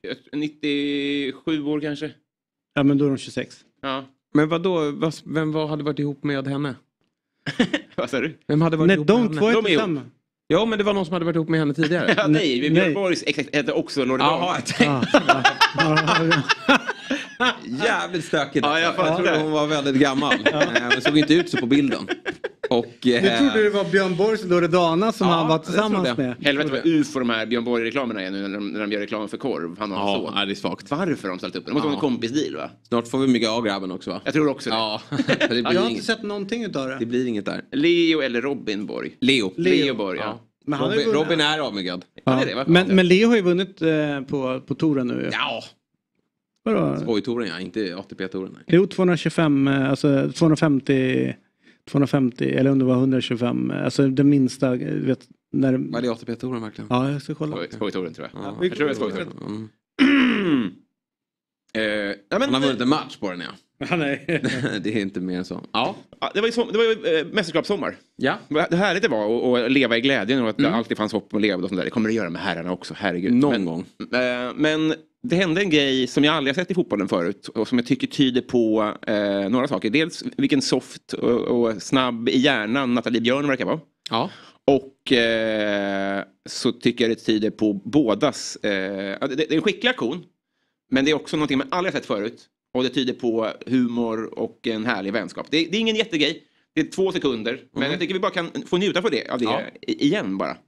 97 år kanske. Ja, men då är de 26. Ja. Men vem hade varit ihop med henne? Vad sa du? Vem hade varit ihop med henne? De två är inte samma. Ja, men det var någon som hade varit ihop med henne tidigare. Ja, nej, Björn Borgs hette också Loredana. Jaha, jag tänkte. Jävligt stökigt. Ja, jag tror hon var väldigt gammal. Men såg inte ut så på bilden. Och, du trodde det var Björn Borgs Loredana som han var tillsammans med. Helvete vad ufo de här Björn Borg-reklamerna är nu när de gör reklam för korv. Han har en son. Det är svagt. Varför har de ställt upp? Det måste vara en kompisdeal, va? Snart får vi mygga av grabben också, va? Jag tror också det. Ja. Jag har inte sett någonting utav det. Det blir inget där. Leo eller Robin Borg? Leo Borg, ja. Men Robin är avmyggad. Ja. Men Leo har ju vunnit på touren nu. Ja. Vadå? Skojtouren, ja. Inte ATP-touren. Jo, 225, alltså 250 eller om det var 125. Alltså det minsta, vet när... Var det ATP-touren verkligen? Ja, jag ska kolla. Skojtouren tror jag. Ja. Jag tror det är skojtouren. Han har vunnit en match på den, ja. Nej. Det är inte mer än så. Ja. Det var ju mästerskapssommar. Ja. Det härligt det var att leva i glädjen och att det alltid fanns hopp och leva och sånt där. Det kommer det göra med herrarna också, herregud. Någon gång. Men det hände en grej som jag aldrig har sett i fotbollen förut och som jag tycker tyder på några saker. Dels vilken soft och snabb i hjärnan Nathalie Björn verkar vara. Ja. Och så tycker jag det tyder på bådas... det är en skicklig aktion. Men det är också någonting man aldrig har sett förut. Och det tyder på humor och en härlig vänskap. Det är ingen jättegrej. Det är 2 sekunder. Men jag tycker vi bara kan få njuta av det igen bara.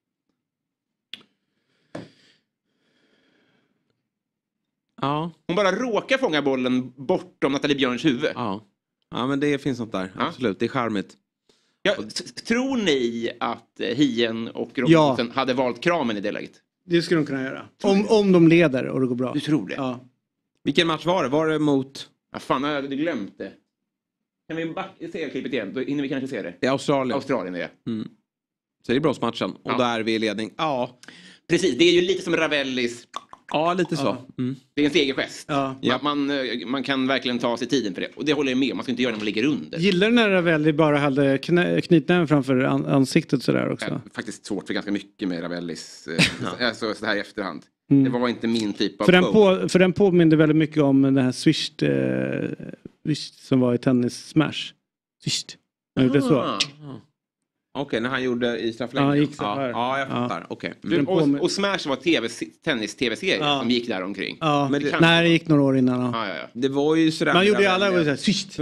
Ja. Hon bara råkar fånga bollen bortom Nathalie Björns huvud. Ja, men det finns något där. Ja. Absolut, det är charmigt. Ja, tror ni att Hien och Robinson hade valt kramen i det läget? Det skulle de kunna göra. Om de leder och det går bra. Du tror det? Ja. Vilken match var det? Var det mot... Ja, fan, jag hade glömt det. Kan vi se klippet igen? Då innan vi kanske ser det. Det är Australien. Australien är det. Så det är brottsmatchen. Och där är vi i ledning. Ja. Precis, det är ju lite som Ravellis. Ja, lite så. Det är en segergest. Ja. Man kan verkligen ta sig tiden för det. Och det håller jag med om. Man ska inte göra det när man ligger under. Gillar du när Ravelli bara hade knytnäven framför ansiktet sådär också? Faktiskt svårt för ganska mycket med Ravellis. Alltså så här i efterhand. Det var inte min typ av för den påminner väldigt mycket om den här Swish som var i tennis Smash. Swish. Han gjorde så. Okej, när han gjorde i straffläggningen. Ja, jag fattar. Okej. Och Smash var tennis-tv-serie som gick där omkring. Ja, men det gick några år innan. Ja. Det var ju sådär. Man gjorde ju alla såhär, sist.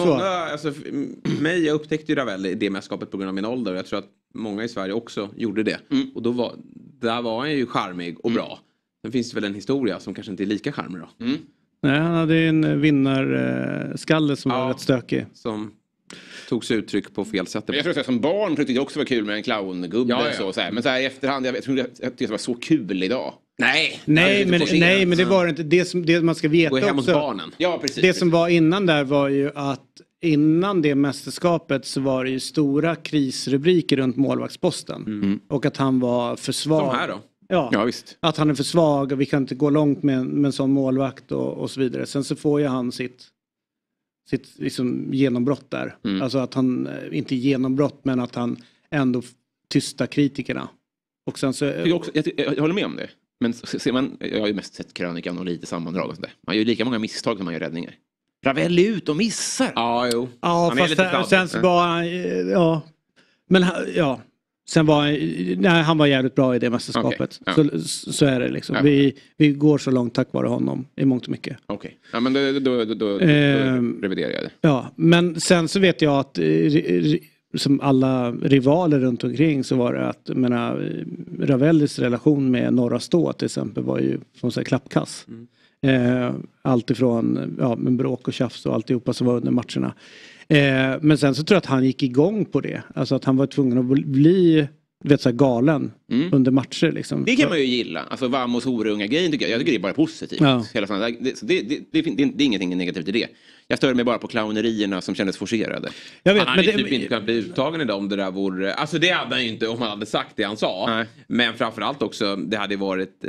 Jag upptäckte ju Ravelli i det mästerskapet på grund av min ålder. Och jag tror att många i Sverige också gjorde det. Och där var han ju charmig och bra. Sen finns det väl en historia som kanske inte är lika charmig då. Nej, han hade en vinnarskalle som var rätt stökig. Som tog sig uttryck på fel sätt. Jag tror att som barn tyckte jag också var kul med en clowngubbe. Så här. Men så här i efterhand, jag tror att det var så kul idag. Nej, men det var inte det man ska veta hem också. Hos barnen. Ja, precis. Det som var innan där var ju att innan det mästerskapet så var det ju stora krisrubriker runt målvaktsposten. Och att han var för svag. Som här då? Ja, visst. Att han är för svag och vi kan inte gå långt med en sån målvakt och så vidare. Sen så får ju han sitt liksom genombrott där. Alltså att han, inte genombrott men att han ändå tystar kritikerna. Och sen så... jag håller med om det. Men ser man, jag har ju mest sett krönikan och lite sammandrag och sådär. Man gör ju lika många misstag som man gör räddningar. Ravelli ut och missar. Ja, jo. Ja, fast sen så var han, men sen var han var jävligt bra i det mästerskapet. Okay. Så är det liksom. Vi går så långt tack vare honom i mångt och mycket. Okej. Ja, men då reviderar jag det. Ja, men sen så vet jag att som alla rivaler runt omkring så var det att Ravellis relation med Norra Stå till exempel var ju som så här klappkass. Allt ifrån med bråk och tjafs och alltihopa som var under matcherna. Men sen så tror jag att han gick igång på det. Alltså att han var tvungen att bli så här galen under matcher liksom. Det kan man ju gilla. Alltså Vamos horunga-grejen tycker jag tycker det är bara positivt. Hela det är ingenting negativt i det. Jag stör mig bara på clownerierna som kändes forcerade. Jag vet, han hade typ inte kunnat bli uttagen idag om det där vore... Alltså det hade han ju inte om han hade sagt det han sa. Nej. Men framförallt också, det hade varit...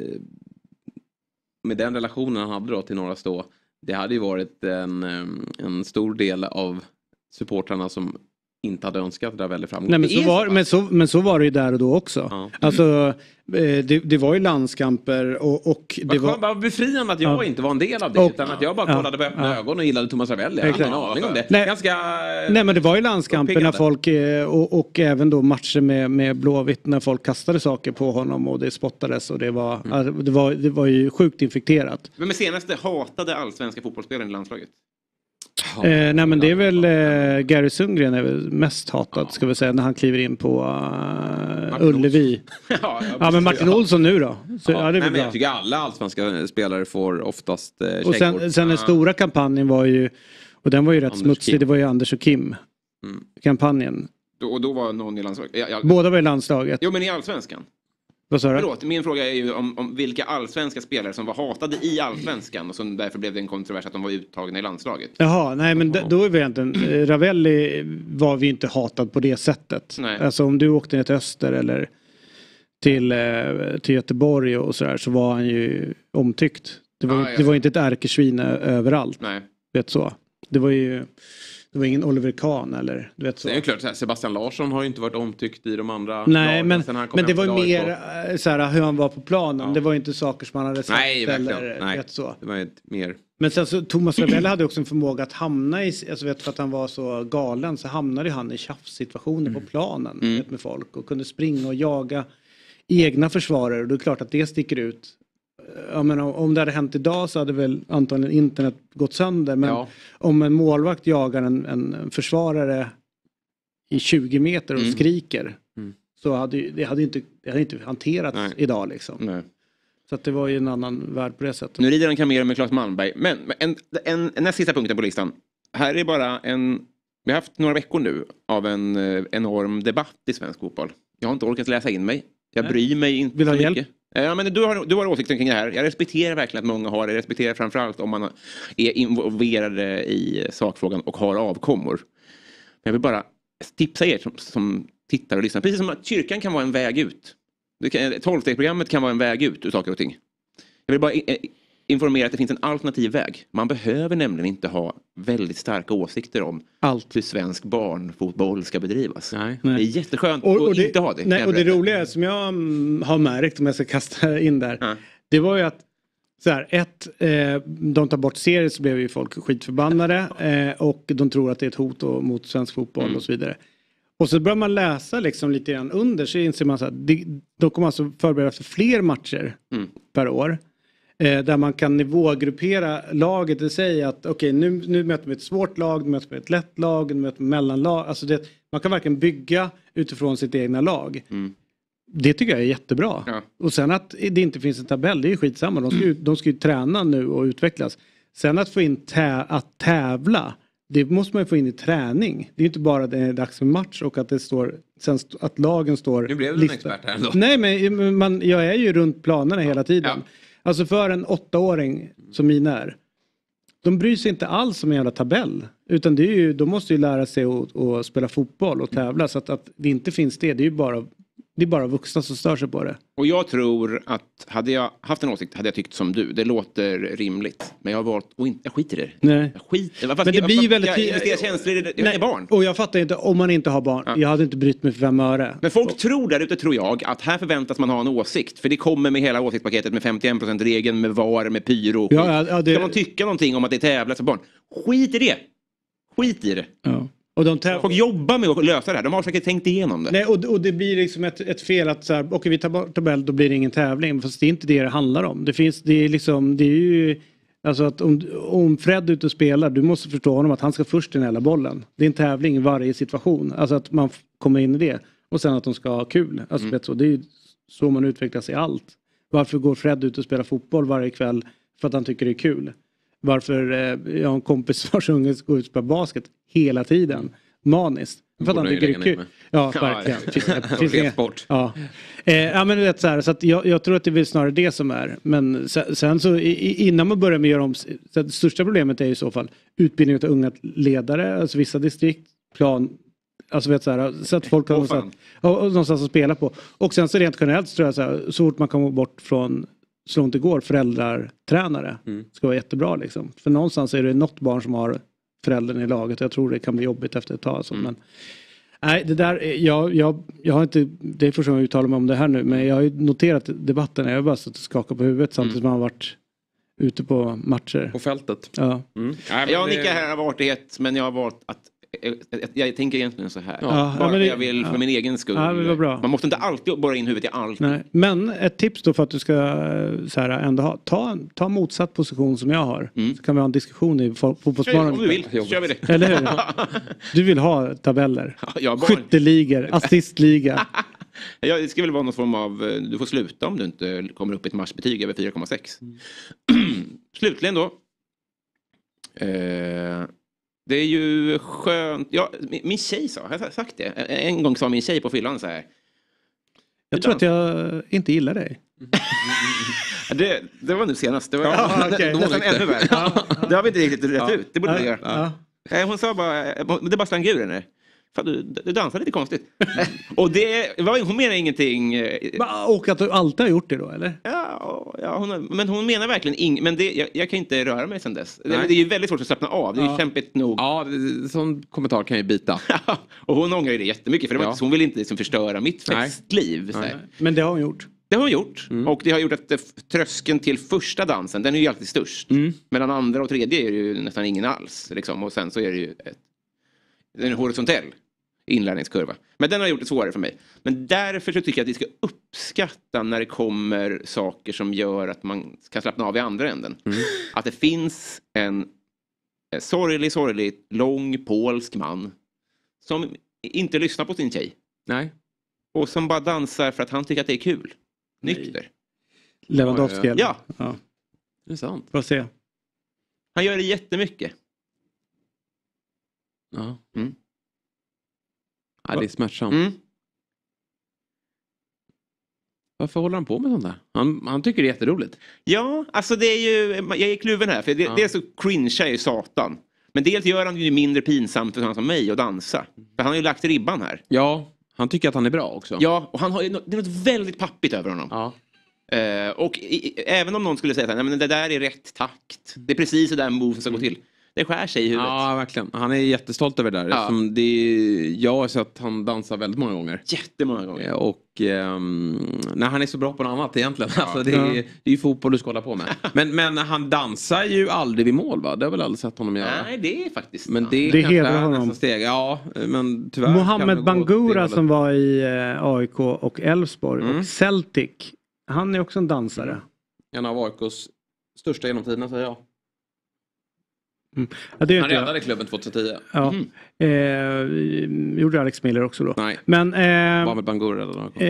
Med den relationen han hade då till Norra Stå, det hade ju varit en stor del av supportrarna som inte hade önskat det där väldigt framgång. Nej, men så var det ju där och då också. Ja. Alltså, det var ju landskamper och det var bara befriande att jag inte var en del av det. Utan att jag bara kollade med öppna ögon och gillade Thomas Ravelli. Jag hade ingen aning om det. Nej, men det var ju landskamper när folk och även då matcher med Blåvitt när folk kastade saker på honom och det spottades och det var ju sjukt infekterat. Vem är senaste hatade allsvenska fotbollsspelaren i landslaget? Nej, men det är väl Gary Sundgren är väl mest hatad ska vi säga när han kliver in på Ullevi. Men Martin Olsson nu då. Så, det är men jag tycker alla allsvenska spelare får oftast och sen den stora kampanjen var ju, och den var ju rätt smutsig, det var ju Anders och Kim kampanjen. Och då var någon i landslaget? Båda var i landslaget. Jo, men i allsvenskan. Vad sa du? Förlåt, min fråga är ju om vilka allsvenska spelare som var hatade i allsvenskan och som därför blev det en kontrovers att de var uttagna i landslaget. Jaha, nej men då är vi egentligen Ravelli var vi inte hatad på det sättet. Nej. Alltså om du åkte ner till Öster eller till Göteborg och sådär så var han ju omtyckt. Det var inte ett ärkesvin överallt. Nej. Vet så. Det var ingen Oliver Kahn eller du vet så. Det är ju klart, Sebastian Larsson har ju inte varit omtyckt i de andra Nej, lagen, men det var ju mer så här, hur han var på planen. Ja. Det var ju inte saker som han hade sagt. Nej, verkligen. Nej, så. Det var ett mer... Men sen så Thomas Ravelli hade också en förmåga att hamna i, alltså vet, för att han var så galen så hamnade han i tjafssituationer på planen vet, med folk och kunde springa och jaga egna försvarare och det är klart att det sticker ut. Jag menar, om det hade hänt idag så hade väl antagligen internet gått sönder. Men om en målvakt jagar en försvarare i 20 meter och skriker så hade det hade inte hanterats idag liksom. Nej. Så att det var ju en annan värld på det sättet. Nu rider han kamera med Claes Malmberg. Men en näst sista punkten på listan. Här är bara vi har haft några veckor nu av en enorm debatt i svensk fotboll. Jag har inte orkat läsa in mig. Jag bryr mig inte så mycket. Hjälp? Ja, men du har åsikten kring det här. Jag respekterar verkligen att många har det. Jag respekterar framförallt om man är involverade i sakfrågan och har avkommor. Men jag vill bara tipsa er som tittar och lyssnar. Precis som att kyrkan kan vara en väg ut. 12-stegsprogrammet kan vara en väg ut ur saker och ting. Jag vill bara informera att det finns en alternativ väg. Man behöver nämligen inte ha väldigt starka åsikter om hur svensk barnfotboll ska bedrivas. Nej. Det är jätteskönt att inte ha det. Nej, och det roliga som jag har märkt, om jag ska kasta in där, det var ju att så här, de tar bort serier så blev ju folk skitförbannade och de tror att det är ett hot mot svensk fotboll och så vidare. Och så börjar man läsa liksom lite grann under så inser man så att de kommer alltså förbereda för fler matcher per år. Där man kan nivågruppera laget och säga att okej, nu möter vi ett svårt lag, nu möter vi ett lätt lag, nu möter vi mellanlag. Alltså man kan verkligen bygga utifrån sitt egna lag. Det tycker jag är jättebra. Ja. Och sen att det inte finns en tabell, det är ju skitsamma. De ska ju träna nu och utvecklas. Sen att få in att tävla, det måste man ju få in i träning. Det är ju inte bara det är dags för match och att det står sen att lagen står. Nu blev du en expert här ändå. Nej, men jag är ju runt planerna hela tiden. Ja. Alltså för en 8-åring som mina är. De bryr sig inte alls om en jävla tabell. Utan de måste ju lära sig att spela fotboll och tävla. Så att det inte finns det är ju bara vuxna som stör sig på det. Och jag tror att hade jag haft en åsikt hade jag tyckt som du. Det låter rimligt. Men jag har valt att jag skiter i det. Nej. Jag skiter. Men det blir väldigt... Jag investerar känslor i det. Barn. Och jag fattar inte, om man inte har barn. Ja. Jag hade inte brytt mig för 5 öre. Men folk tror där ute, tror jag, att här förväntas man ha en åsikt. För det kommer med hela åsiktspaketet med 51%-regeln, med VAR, med pyro. Ja, Ska man tycka någonting om att det tävlas för barn? Skit i det. Skit i det. Ja. Och folk jobbar med att lösa det här. De har säkert tänkt igenom det. Nej, och det blir liksom ett fel att så här, okej, vi tar bort tabell, då blir det ingen tävling. Fast det är inte det handlar om. Det är ju alltså att om Fred är ute och spelar, du måste förstå honom att han ska först hela bollen. Det är en tävling i varje situation. Alltså att man kommer in i det. Och sen att de ska ha kul. Alltså så, det är ju så man utvecklas i allt. Varför går Fred ut och spelar fotboll varje kväll? För att han tycker det är kul. Varför jag har en kompis vars unge går ut och spelar basket hela tiden. Maniskt. För att han tycker det är kul. Ja, verkligen. Finns sport. Ja. Ja, men det är så här. Så att jag tror att det är snarare det som är. Men sen så innan man börjar med att göra om. Så det största problemet är i så fall utbildning av unga ledare. Alltså vissa distrikt, plan. Alltså vet så här. Så att folk har någonstans att spela på. Och sen så rent generellt så tror jag så här. Så fort man kommer bort från så långt det går, tränare ska vara jättebra liksom. För någonstans är det något barn som har föräldern i laget. Jag tror det kan bli jobbigt efter ett tag. Alltså. Men, nej, det där, jag har inte, det är första gången jag uttalar mig om det här nu, men jag har ju noterat debatten. Jag har bara suttit och skakat på huvudet samtidigt som man har varit ute på matcher. På fältet. Ja. Jag nickar här av artighet, men jag har valt att jag tänker egentligen så här. Jag vill för min egen skull. Ja, bra. Man måste inte alltid borra in huvudet i allt. Nej. Men ett tips då för att du ska så här, ändå ta motsatt position som jag har. Så kan vi ha en diskussion i fotbollsmorgon. Om du vill, kör vi det. Eller hur? Du vill ha tabeller. Skytteligor, assistliga. Ja, det ska väl vara någon form av, du får sluta om du inte kommer upp i ett matchbetyg över 4,6. Slutligen då. Det är ju skönt. Ja, min tjej sa, jag har sagt det. En gång sa min tjej på fyllan så här. Jag tror att jag inte gillar dig. Det var nu senast. Det var nästan ännu värre. Det har vi inte riktigt rätt ut. Det borde vi göra. Hon sa bara, det är bara slang ur henne. Du dansar lite konstigt. Och hon menar ingenting. Och att du alltid har gjort det då, eller? Ja, men hon menar verkligen inget. Men jag kan inte röra mig sedan dess. Det är ju väldigt svårt att slappna av. Det är ju kämpigt nog. Ja, sån kommentar kan ju bita. Och hon ångrar ju det jättemycket. För hon vill inte liksom förstöra mitt festliv. Men det har hon gjort. Det har hon gjort. Och det har gjort att tröskeln till första dansen, den är ju alltid störst. Mellan andra och tredje är det ju nästan ingen alls. Liksom. Och sen så är det ju en horisontell inlärningskurva. Men den har gjort det svårare för mig. Men därför så tycker jag att vi ska uppskatta när det kommer saker som gör att man kan slappna av i andra änden. Att det finns en sorglig, lång polsk man som inte lyssnar på sin tjej. Nej. Och som bara dansar för att han tycker att det är kul. Nykter. Lewandowski. Ja. Det är sant. Får se. Han gör det jättemycket. Ja. Ja, det är smärtsamt. Varför håller han på med sånt där? Han tycker det är jätteroligt. Ja, alltså det är ju... Jag är kluven här. För det är så cringe ju satan. Men dels gör han ju mindre pinsamt för sådana som mig att dansa. För han har ju lagt ribban här. Ja, han tycker att han är bra också. Ja, och det är något väldigt pappigt över honom. Ja. Och även om någon skulle säga att det där är rätt takt. Det är precis det där move som ska gå till. Det skär sig i huvudet. Ja, verkligen. Han är jättestolt över det där. Ja. Jag har sett att han dansar väldigt många gånger. Jättemånga gånger. Och han är så bra på något annat egentligen. Ja. Alltså, det är ju fotboll du ska hålla på med. Men han dansar ju aldrig vid mål, va? Det har väl aldrig sett honom göra. Nej, det är faktiskt. Men det hedrar honom. Steg. Ja, men tyvärr. Mohamed Bangura som var i AIK och Elfsborg och Celtic. Han är också en dansare. En av AIKs största genom tiderna, säger jag. Ja, det han räddade klubben 2010. Ja. Gjorde Alex Miller också då. Nej. Men Mohamed Bangura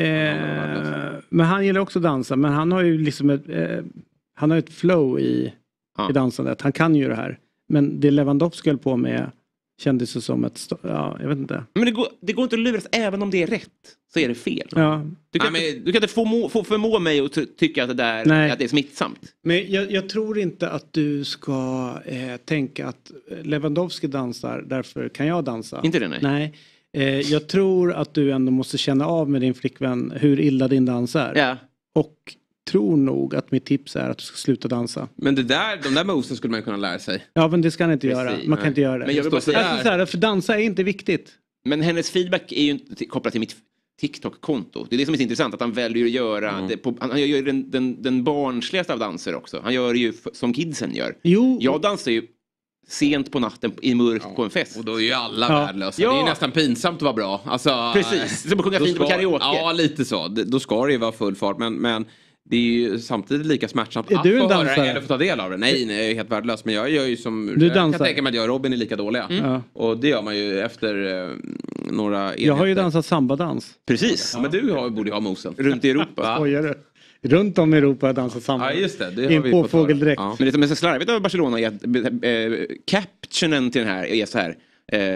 men han gillar också dansa, men han har ju liksom han har ett flow i dansandet. Han kan ju det här. Men det Lewandowski höll på med kändes det som ett jag vet inte. Men det går inte att luras, även om det är rätt så är det fel. Ja. Du kan inte förmå mig att tycka att det är smittsamt. Men jag tror inte att du ska tänka att Lewandowski dansar, därför kan jag dansa. Inte det, nej. Jag tror att du ändå måste känna av med din flickvän hur illa din dans är. Ja. Och tror nog att mitt tips är att du ska sluta dansa. Men de där movesen skulle man kunna lära sig. Ja, men det ska han inte göra. Man kan inte göra det. Men jag vill bara säga för dansa är inte viktigt. Men hennes feedback är ju inte kopplad till mitt TikTok-konto. Det är det som är så intressant, att han väljer att göra det han gör den barnsligaste av danser också. Han gör det ju som kidsen gör. Jo. Jag dansar ju sent på natten i mörk på en fest. Och då är ju alla värdelösa. Ja. Det är ju nästan pinsamt att vara bra. Alltså, precis, som att sjunga fint på karaoke. Ja, lite så. Då ska det ju vara full fart. Men det är ju samtidigt lika smärtsamt att få höra eller få ta del av det. Nej, jag är helt värdelös. Men jag gör ju som... Du jag kan dansar. tänka mig att jag och Robin är lika dåliga. Och det gör man ju efter några enheter. Jag har ju dansat sambadans. Precis. Ja. Men du borde ju ha mosen. Runt i Europa. Skojar du? Runt om i Europa dansar samba. Ja, just det. Det har in vi på fått fågeldräkt. Ja. Men det som är så slarvigt av Barcelona är att captionen till den här är så här.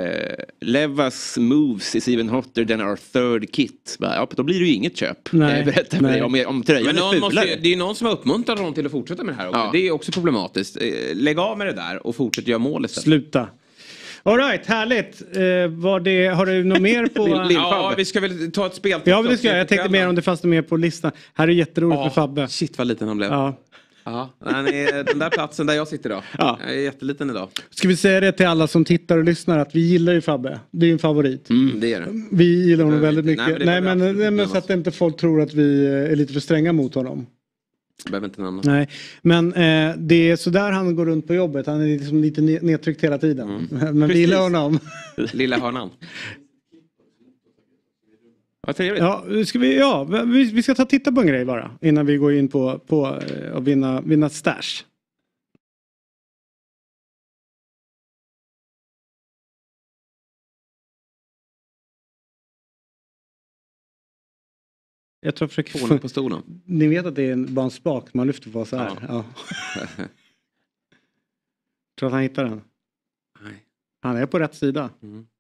Levas moves is even hotter than our third kit. Då blir det ju inget köp. Nej. Berätta för dig om tröjan är fulare. Det är ju någon som har uppmuntrat honom till att fortsätta med det här också. Ja. Det är också problematiskt. Lägg av med det där och fortsätt göra mål istället. Sluta. All right, härligt. Har du något mer på... Ja, vi ska väl ta ett spel. Ja, det ska jag. Jag tänkte mer om det fanns något mer på listan. Här är jätteroligt med Fabbe. Shit vad liten han blev. Ja. Den där platsen där jag sitter idag. Jag är jätteliten idag. Ska vi säga det till alla som tittar och lyssnar att vi gillar ju Fabbe. Det är ju en favorit. Det är det. Vi gillar honom väldigt mycket. Nej, men så att inte folk tror att vi är lite för stränga mot honom. Jag behöver inte namna. Nej, men det är så där han går runt på jobbet. Han är liksom lite nedtryckt hela tiden. Men vi gillar honom. Lilla hörnan. Vad trevligt. Ja, vi ska titta på en grej bara innan vi går in på att vinna stash. Jag tror jag försöker på stolen. Ni vet att det är bara en spak man lyfter på så här. Ja. Tror att han hittar den. Nej. Han är på rätt sida.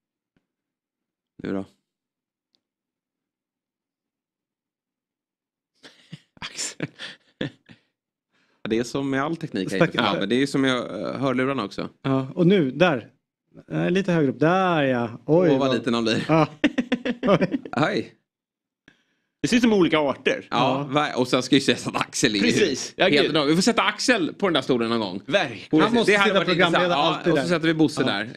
Nu då? Axel. Det är som med all teknik. Men det är som med hörlurarna också. Ja, och nu, där. Lite högre upp. Där ja. Oj, vad liten han blir. Ja. Hej. Det ser ut som olika arter. Ja, och sen ska ju sätta Axel i. Precis. Vi får sätta Axel på den där stolen någon gång. Verkligen. Han måste sitta programledare alltid. Och så sätter vi Bosse där.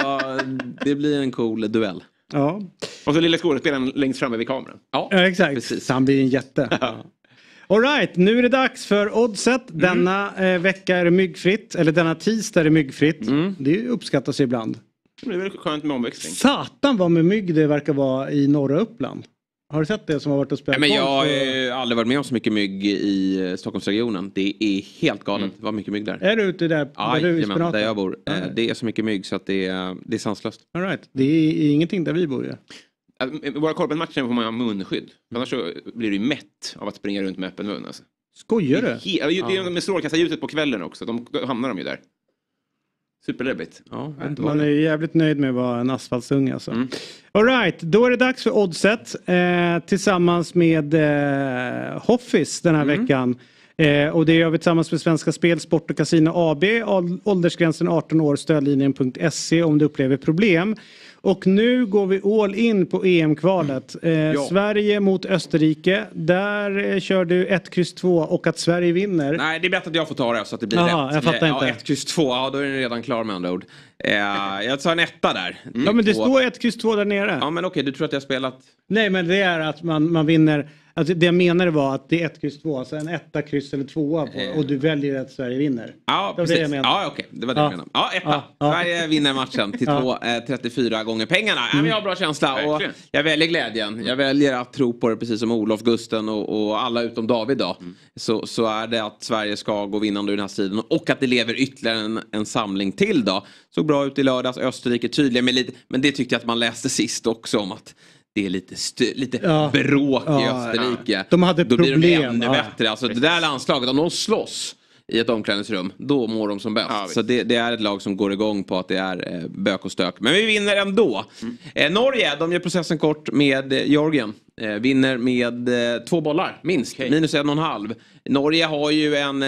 Det blir en cool duell. Ja. Och så lilla skådespelaren längst framme vid kameran. Ja, exakt. Precis. Han blir en jätte. All right, nu är det dags för Oddset. Denna vecka är det myggfritt. Eller denna tisdag är det myggfritt. Det uppskattas ibland. Det är väl skönt med omväxling. Satan vad med mygg det verkar vara i norra Uppland. Har du sett det som har varit och spelat? Men jag har aldrig varit med om så mycket mygg i Stockholmsregionen. Det är helt galet vad mycket mygg där. Är du ute där? Där jag bor. Det är så mycket mygg så att det är sanslöst. All right. Det är ingenting där vi bor ju. Våra korpenmatcher får man ha munskydd. Annars så blir du mätt av att springa runt med öppen mun. Alltså. Skojar du? Det är med strålkastarljuset på kvällen också. Då hamnar de ju där. Superläbbigt. Ja, man är jävligt nöjd med att vara en asfaltsunge alltså. All right, då är det dags för Oddset tillsammans med Hoffis den här veckan. Och det gör vi tillsammans med Svenska Spel, Sport och Casino AB. Åldersgränsen 18 år, stödlinjen.se om du upplever problem. Och nu går vi all in på EM-kvalet. Sverige mot Österrike. Där kör du 1-2 och att Sverige vinner. Nej, det är bättre att jag får ta det så att det blir rätt. Jag fattar inte. 1-2, då är den redan klar med andra ord. Jag tar en etta där. Ja, men det står 1-2 där nere. Ja, men okej, du tror att jag har spelat... Nej, men det är att man vinner... Alltså det jag menade var att det är 1-2, alltså en 1, kryss eller 2 och du väljer att Sverige vinner. Ja, precis. Ja, okej. Det var det jag menade. Ja, 1. Sverige vinner matchen till 34 gånger pengarna. Men jag har bra känsla och jag väljer glädjen. Jag väljer att tro på det precis som Olof, Gusten och alla utom David då. Så är det att Sverige ska gå vinnande ur den här striden och att det lever ytterligare en samling till då. Såg bra ut i lördags, Österrike tydliga med lite, men det tyckte jag att man läste sist också om att det är lite bråk i Österrike. De hade då problem. Blir de ännu bättre. Alltså det där landslaget, om de slåss i ett omklädningsrum, då mår de som bäst. Så det är ett lag som går igång på att det är bök och stök. Men vi vinner ändå. Norge, de gör processen kort med Georgien. Vinner med 2 bollar, minst. Minus 1,5. Norge har ju en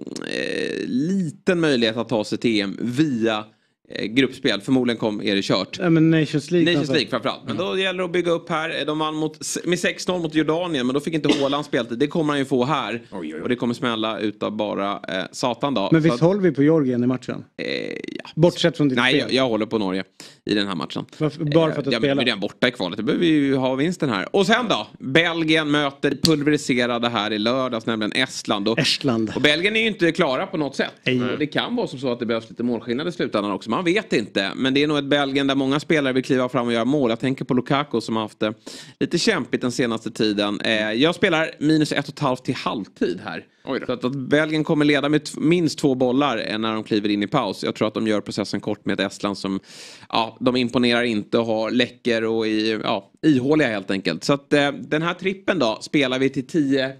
liten möjlighet att ta sig till EM via gruppspel. Förmodligen är det kört. Men Nations League framförallt. Men då gäller det att bygga upp här. De vann med 6-0 mot Jordanien. Men då fick inte Haaland spelet. Det kommer han ju få här. Och det kommer smälla utav bara satan då. Men visst håller vi på Georgien i matchen? Bortsett från ditt spel. Nej, jag håller på Norge i den här matchen. Bara för att jag är redan borta i kvalet. Det behöver ju ha vinsten här. Och sen då? Belgien möter pulveriserade här i lördags, nämligen Estland. Och Belgien är ju inte klara på något sätt. Och det kan vara som så att det behövs lite målskillnad i slutändan också. Man vet inte. Men det är nog ett Belgien där många spelare vill kliva fram och göra mål. Jag tänker på Lukaku som har haft det lite kämpigt den senaste tiden. Jag spelar minus 1,5 till halvtid här. Så att Belgien kommer leda med minst 2 bollar när de kliver in i paus. Jag tror att de gör processen kort med ett Estland som de imponerar inte och har läcker och ihåliga helt enkelt. Så att den här trippen då spelar vi till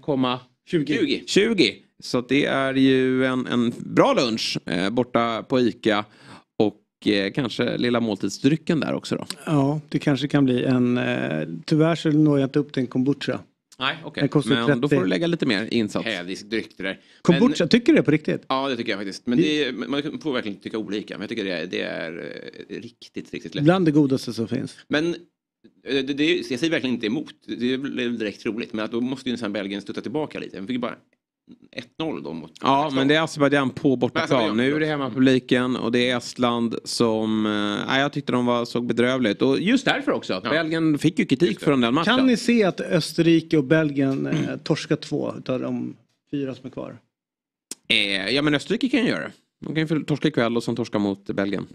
10,20. Så att det är ju en bra lunch borta på ICA. Och kanske lilla måltidsdrycken där också då. Ja, det kanske kan bli en... tyvärr så når jag inte upp till en kombucha. Nej, okej. Men då får du lägga lite mer insats. Hädisk dryck det där. Kombucha, tycker du det på riktigt? Ja, det tycker jag faktiskt. Men man får verkligen tycka olika. Men jag tycker det är riktigt lätt. Bland det godaste som finns. Men jag säger verkligen inte emot. Det är direkt roligt. Men att då måste ju en Belgien stötta tillbaka lite. Jag fick bara 1-0 då mot... Ja, men det är Azerbaijan på bortaplan. Nu är det hemmapubliken och det är Estland som... jag tyckte de såg bedrövligt. Och just därför också. Att Belgien fick ju kritik från den matchen. Kan ni se att Österrike och Belgien torskar 2 av de 4 som är kvar? Ja, men Österrike kan ju göra det. De kan ju torska ikväll och sen torska mot Belgien.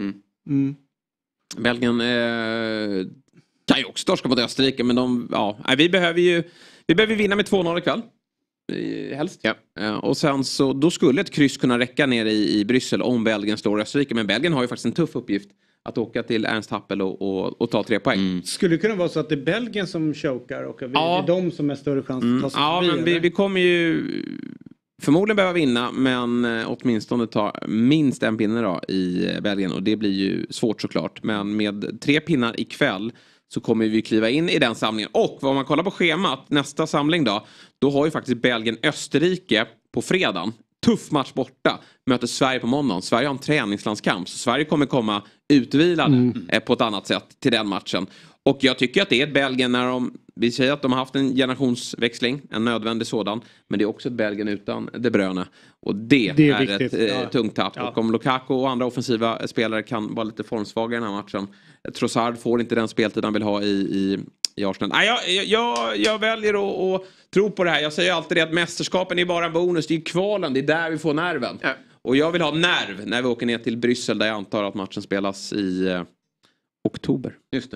Belgien kan ju också torska mot Österrike. Men vi behöver vinna med 2-0 ikväll. Helst. Och sen så då skulle ett kryss kunna räcka ner i Bryssel om Belgien slår Österrike. Men Belgien har ju faktiskt en tuff uppgift att åka till Ernst Happel och ta 3 poäng. Skulle det kunna vara så att det är Belgien som chokar och det är de som är större chans att ta sig förbi? Men vi kommer ju förmodligen behöva vinna, men åtminstone ta minst en pinne då i Belgien. Och det blir ju svårt såklart. Men med 3 pinnar ikväll så kommer vi kliva in i den samlingen. Och om man kollar på schemat, nästa samling då har ju faktiskt Belgien Österrike på fredagen. tuff match borta. Möter Sverige på måndagen. Sverige har en träningslandskamp. Så Sverige kommer komma utvilade på ett annat sätt till den matchen. Och jag tycker att det är ett Belgien när vi säger att de har haft en generationsväxling. En nödvändig sådan. Men det är också ett Belgien utan De Bruyne. Och det är ett tungt tapp. Ja. Och om Lukaku och andra offensiva spelare kan vara lite formsvaga i den här matchen. Trossard får inte den speltid han vill ha i Arsenal. Nej, jag väljer att tro på det här. Jag säger alltid det att mästerskapen är bara en bonus. Det är kvalen, det är där vi får nerven. Ja. Och jag vill ha nerv när vi åker ner till Bryssel där jag antar att matchen spelas i oktober. Just det.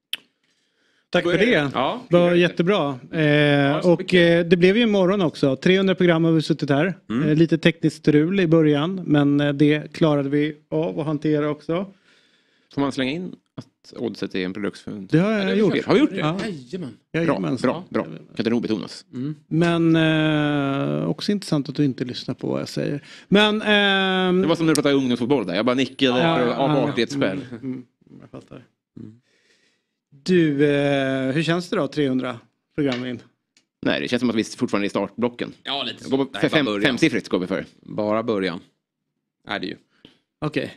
Tack för det. Ja, det var jättebra. Det blev ju imorgon också. 300 program har vi suttit här. Lite tekniskt strul i början. Men det klarade vi av att hantera också. Får man slänga in att Oddset är en produktfund? Det har jag gjort. Har vi gjort det? Ja. Jajamän. Bra. Kan det nog betonas. Men också intressant att du inte lyssnar på vad jag säger. Men, det var som när du pratade ungdomsfotboll där. Jag bara nickade av artighetsskäl. Jag fattar. Du, hur känns det då 300 program in? Nej, det känns som att vi fortfarande är i startblocken. Ja, lite. Går på femsiffrigt går vi för. Bara början. Är det ju. Okej.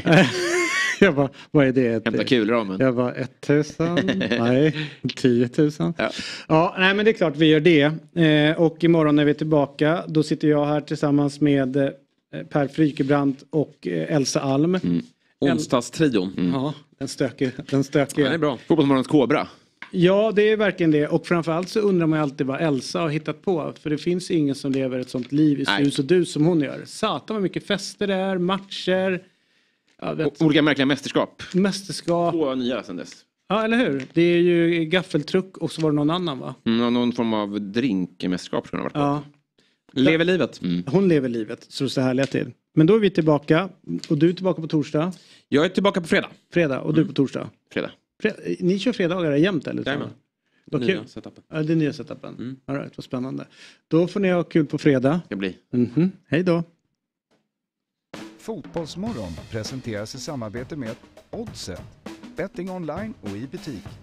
Jag bara, vad är det? Hämta kulramen. Jag var 1000, nej, 10 000. Ja, nej men det är klart vi gör det. Och imorgon när vi är tillbaka, då sitter jag här tillsammans med Per Frykebrant och Elsa Alm. Onsdagstrion. Ja, den stökiga. Ja, det är bra. Fotbollsmorgonens kobra. Ja, det är verkligen det. Och framförallt så undrar man ju alltid vad Elsa har hittat på. För det finns ingen som lever ett sånt liv i sus och dus som hon gör. Satan vad mycket fester det är, matcher. Ja, olika märkliga mästerskap. 2 nya sedan dess. Ja, eller hur? Det är ju gaffeltruck och så var det någon annan, va? Någon form av drinkmästerskap skulle det ha varit. Ja. Lever livet. Hon lever livet, så det ser härliga till. Men då är vi tillbaka. Och du är tillbaka på torsdag. Jag är tillbaka på fredag. Fredag, och du på torsdag. Fredag. Ni kör fredagar jämt, eller? Jajamän. Nya setupen. Ja, det är nya setupen. All right, vad spännande. Då får ni ha kul på fredag. Det blir. Hej då. Fotbollsmorgon presenteras i samarbete med Oddset. Betting online och i butik.